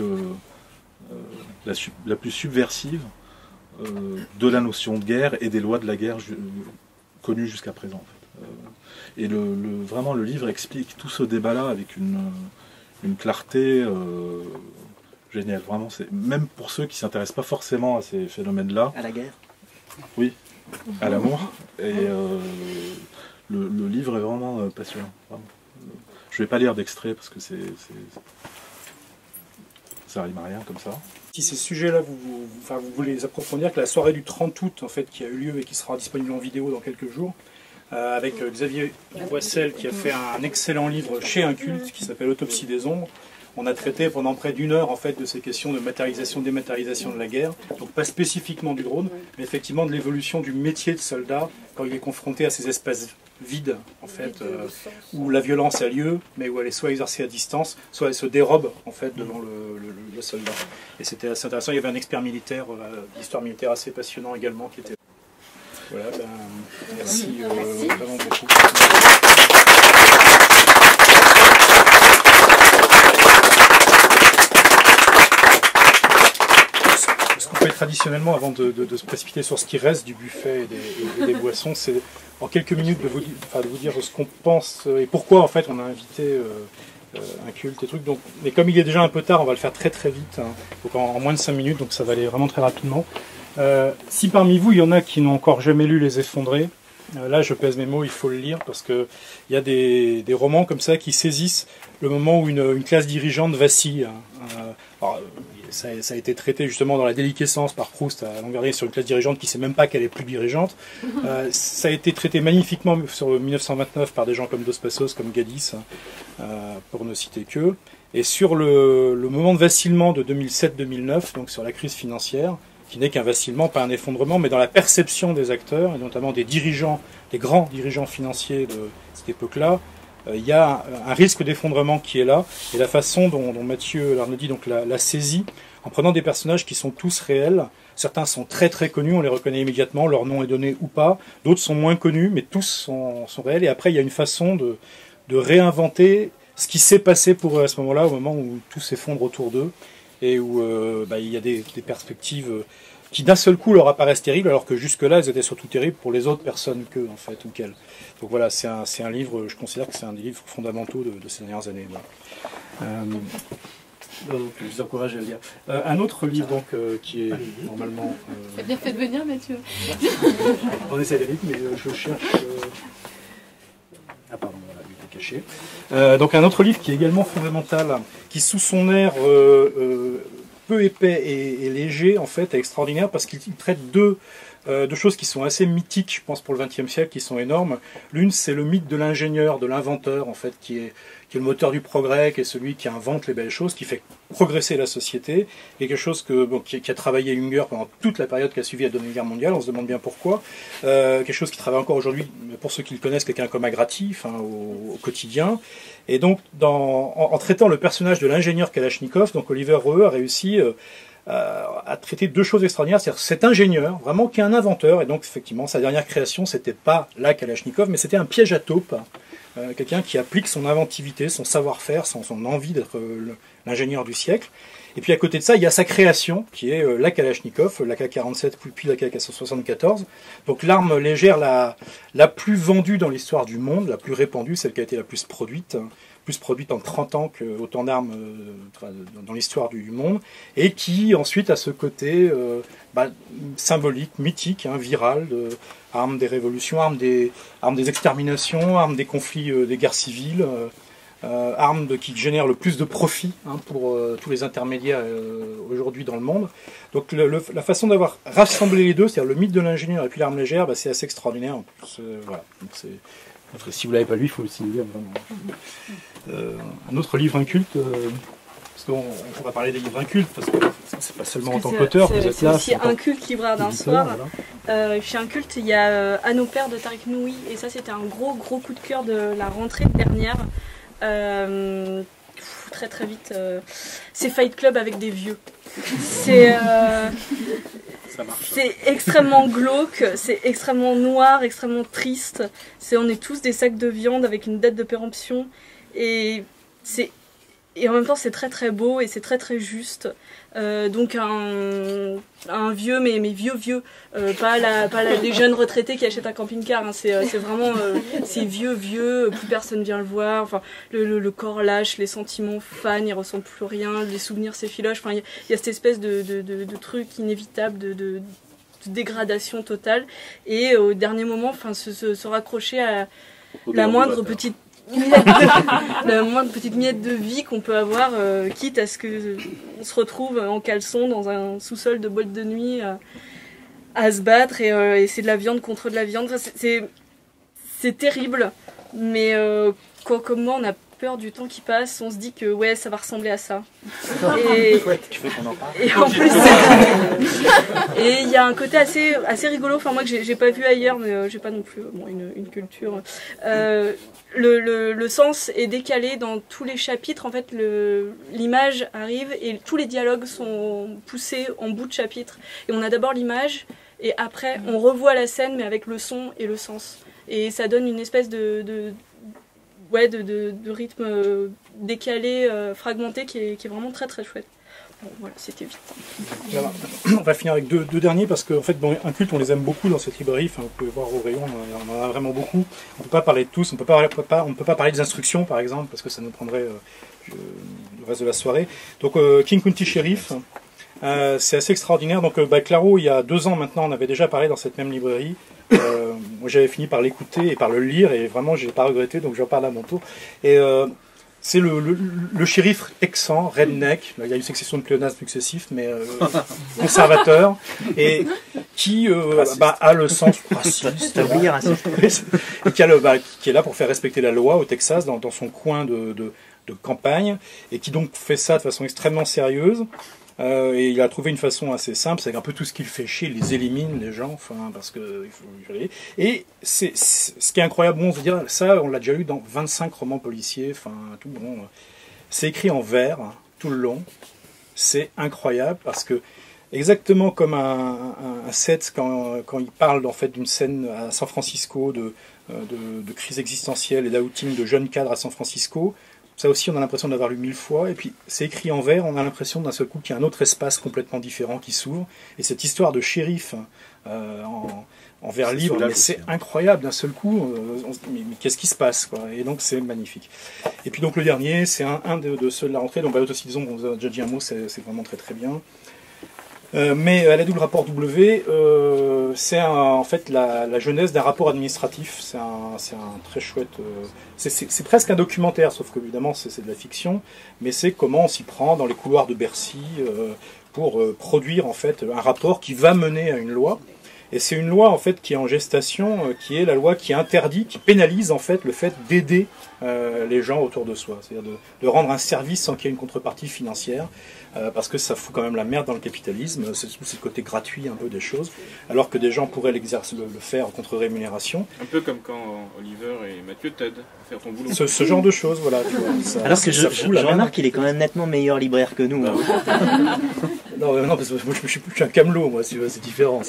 la plus subversive de la notion de guerre et des lois de la guerre connues jusqu'à présent. En fait. Et vraiment le livre explique tout ce débat-là avec une clarté géniale. Vraiment, même pour ceux qui ne s'intéressent pas forcément à ces phénomènes-là. À la guerre? Oui, à l'amour. Et le livre est vraiment passionnant. Vraiment. Je ne vais pas lire d'extrait parce que ça rime à rien comme ça. Si ces sujets-là, vous voulez les approfondir, que la soirée du 30 août, en fait, qui a eu lieu et qui sera disponible en vidéo dans quelques jours, avec Xavier Boissel qui a fait un excellent livre chez Inculte qui s'appelle Autopsie des ombres. On a traité pendant près d'une heure en fait de ces questions de matérialisation, dématérialisation de la guerre, donc pas spécifiquement du drone, mais effectivement de l'évolution du métier de soldat quand il est confronté à ces espaces vides en fait, où la violence a lieu, mais où elle est soit exercée à distance, soit elle se dérobe en fait devant le soldat. Et c'était assez intéressant. Il y avait un expert militaire, d'histoire militaire assez passionnant également qui était. Voilà, merci, vraiment beaucoup. Traditionnellement, avant de se précipiter sur ce qui reste du buffet et des boissons, c'est en quelques minutes de vous dire ce qu'on pense et pourquoi en fait on a invité Inculte et trucs. Donc, mais comme il est déjà un peu tard, on va le faire très très vite, hein, donc en moins de 5 minutes, donc ça va aller vraiment très rapidement. Si parmi vous il y en a qui n'ont encore jamais lu Les Effondrés, là je pèse mes mots, il faut le lire parce que il y a des romans comme ça qui saisissent le moment où une classe dirigeante vacille. Alors, ça a été traité justement dans La déliquescence par Proust à Longuerrier sur une classe dirigeante qui ne sait même pas qu'elle est plus dirigeante. Ça a été traité magnifiquement sur 1929 par des gens comme Dos Passos, comme Gadis, pour ne citer qu'eux. Et sur le moment de vacillement de 2007-2009, donc sur la crise financière, qui n'est qu'un vacillement, pas un effondrement, mais dans la perception des acteurs, et notamment des dirigeants, des grands dirigeants financiers de cette époque-là, il y a un risque d'effondrement qui est là, et la façon dont Mathieu Larnedy donc l'a saisi, en prenant des personnages qui sont tous réels. Certains sont très très connus, on les reconnaît immédiatement, leur nom est donné ou pas, d'autres sont moins connus, mais tous sont réels, et après il y a une façon de réinventer ce qui s'est passé pour eux à ce moment-là, au moment où tout s'effondre autour d'eux, et où il y a des perspectives qui d'un seul coup leur apparaissent terribles, alors que jusque-là elles étaient surtout terribles pour les autres personnes qu'eux, en fait, ou qu'elles. Donc voilà, c'est un livre, je considère que c'est un des livres fondamentaux de ces dernières années. Voilà. Donc, je vous encourage à le lire. Un autre livre donc, qui est normalement... T'as bien fait de venir, Mathieu. On essaie d'aller vite, mais je cherche... Ah pardon, voilà, il est caché. Donc un autre livre qui est également fondamental, qui sous son air peu épais et léger, en fait, est extraordinaire, parce qu'il traite deux choses qui sont assez mythiques, je pense, pour le XXe siècle, qui sont énormes. L'une, c'est le mythe de l'ingénieur, de l'inventeur, en fait, qui est le moteur du progrès, qui est celui qui invente les belles choses, qui fait progresser la société, et quelque chose qui a travaillé Junger pendant toute la période qui a suivi la Deuxième Guerre mondiale, on se demande bien pourquoi, quelque chose qui travaille encore aujourd'hui, pour ceux qui le connaissent, quelqu'un comme Agrati, au quotidien. Et donc, en traitant le personnage de l'ingénieur Kalachnikov, donc Oliver Rohe a réussi à traiter deux choses extraordinaires, c'est-à-dire cet ingénieur, vraiment qui est un inventeur, et donc effectivement sa dernière création, c'était pas la Kalachnikov, mais c'était un piège à taupe, quelqu'un qui applique son inventivité, son savoir-faire, son envie d'être l'ingénieur du siècle. Et puis à côté de ça, il y a sa création, qui est la Kalachnikov, l'AK-47 puis l'AK-74, donc l'arme légère la plus vendue dans l'histoire du monde, la plus répandue, celle qui a été la plus produite en 30 ans qu'autant d'armes dans l'histoire du monde, et qui ensuite a ce côté symbolique, mythique, viral, armes des révolutions, armes des exterminations, armes des conflits, des guerres civiles, armes qui génèrent le plus de profit pour tous les intermédiaires aujourd'hui dans le monde. Donc la façon d'avoir rassemblé les deux, c'est-à-dire le mythe de l'ingénieur et puis l'arme légère, c'est assez extraordinaire. En plus, voilà. Donc si vous ne l'avez pas lu, il faut aussi le lire vraiment. Un autre livre inculte, parce qu'on va parler des livres incultes, parce que c'est pas seulement en tant qu'auteur, vous êtes là. C'est aussi Inculte, libraire d'un soir. Voilà. Chez Inculte, il y a À nos pères de Tariq Nouri, et ça c'était un gros coup de cœur de la rentrée dernière. Très très vite, c'est Fight Club avec des vieux. C'est extrêmement glauque, c'est extrêmement noir, extrêmement triste. On est tous des sacs de viande avec une date de péremption, et en même temps c'est très très beau et c'est très très juste. Donc un vieux, mais vieux, pas les jeunes retraités qui achètent un camping-car, hein. C'est vraiment c'est vieux, plus personne vient le voir, enfin, le corps lâche, les sentiments fanent, il ressent plus rien, les souvenirs s'effilochent, enfin, il y a cette espèce de truc inévitable, de dégradation totale, et au dernier moment, enfin, se raccrocher à la moindre petite miette de vie qu'on peut avoir, quitte à ce qu'on se retrouve en caleçon dans un sous-sol de boîte de nuit à se battre, et c'est de la viande contre de la viande. Enfin, c'est terrible, mais comme moi, on a peur du temps qui passe, on se dit que ouais, ça va ressembler à ça. Et, tu veux qu'on en parle? et en plus, et il y a un côté assez rigolo, enfin moi que j'ai pas vu ailleurs, mais j'ai pas non plus une culture. Le sens est décalé dans tous les chapitres, en fait l'image arrive et tous les dialogues sont poussés en bout de chapitre. Et on a d'abord l'image et après on revoit la scène mais avec le son et le sens. Et ça donne une espèce de rythme décalé, fragmenté qui est vraiment très très chouette. Bon, voilà, c'était vite. Voilà. On va finir avec deux derniers parce qu'en fait, bon, Inculte, on les aime beaucoup dans cette librairie. Enfin, vous pouvez voir au rayon, on en a vraiment beaucoup. On ne peut pas parler de tous. On ne peut pas parler des instructions, par exemple, parce que ça nous prendrait le reste de la soirée. Donc, King County Sheriff, c'est assez extraordinaire. Donc, Claro, il y a 2 ans maintenant, on avait déjà parlé dans cette même librairie. Moi, j'avais fini par l'écouter et par le lire, et vraiment, j'ai pas regretté, donc j'en parle à mon tour. Et c'est le shérif texan, redneck, il y a une succession de pléonasmes successifs, mais conservateur, et qui a le sens raciste, et qui est là pour faire respecter la loi au Texas, dans son coin de campagne, et qui donc fait ça de façon extrêmement sérieuse. Et il a trouvé une façon assez simple, c'est qu'un peu tout ce qu'il fait chier, il les élimine, les gens, enfin, parce que il faut. Et c'est ce qui est incroyable, bon, on se dire, ça, on l'a déjà lu dans 25 romans policiers, enfin, tout bon. C'est écrit en vers, hein, tout le long. C'est incroyable parce que, exactement comme un set, quand il parle en fait d'une scène à San Francisco de crise existentielle et d'outing de jeunes cadres à San Francisco. Ça aussi, on a l'impression d'avoir lu 1000 fois. Et puis, c'est écrit en vers, on a l'impression d'un seul coup qu'il y a un autre espace complètement différent qui s'ouvre. Et cette histoire de shérif en vers libre, mais c'est incroyable d'un seul coup. Mais qu'est-ce qui se passe, quoi? Et donc, c'est magnifique. Et puis, donc, le dernier, c'est un de ceux de la rentrée. Donc, Autocidison, on vous a déjà dit un mot, c'est vraiment très très bien. Mais à la double rapport W, c'est en fait la genèse d'un rapport administratif. C'est un très chouette. C'est presque un documentaire, sauf que évidemment c'est de la fiction. Mais c'est comment on s'y prend dans les couloirs de Bercy pour produire en fait un rapport qui va mener à une loi. Et c'est une loi en fait qui est en gestation, qui est la loi qui interdit, qui pénalise en fait le fait d'aider les gens autour de soi, c'est-à-dire de rendre un service sans qu'il y ait une contrepartie financière, parce que ça fout quand même la merde dans le capitalisme, c'est le côté gratuit un peu des choses, alors que des gens pourraient le faire contre rémunération. Un peu comme quand Oliver et Mathieu t'aident à faire ton boulot. Ce genre de choses, voilà. Tu vois, ça, alors que je remarque qu'il est quand même nettement meilleur libraire que nous. Non, parce que moi je suis un camelot, moi, c'est différent.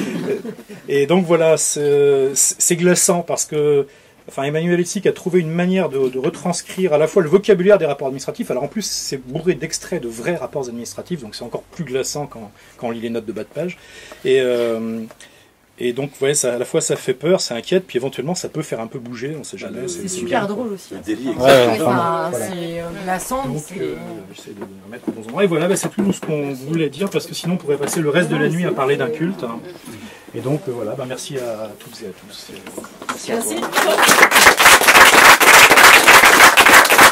Et donc voilà, c'est glaçant parce que Emmanuel Hetzig a trouvé une manière de retranscrire à la fois le vocabulaire des rapports administratifs, alors en plus c'est bourré d'extraits de vrais rapports administratifs, donc c'est encore plus glaçant quand on lit les notes de bas de page. Et donc, ouais, à la fois ça fait peur, ça inquiète, puis éventuellement ça peut faire un peu bouger, on sait jamais. C'est super drôle aussi. Le délit, c'est glaçant. J'essaie de remettre au bon endroit. Et voilà, c'est tout ce qu'on voulait dire, parce que sinon on pourrait passer le reste de la nuit à parler d'Inculte. Et donc, voilà, merci à toutes et à tous. Merci à toi.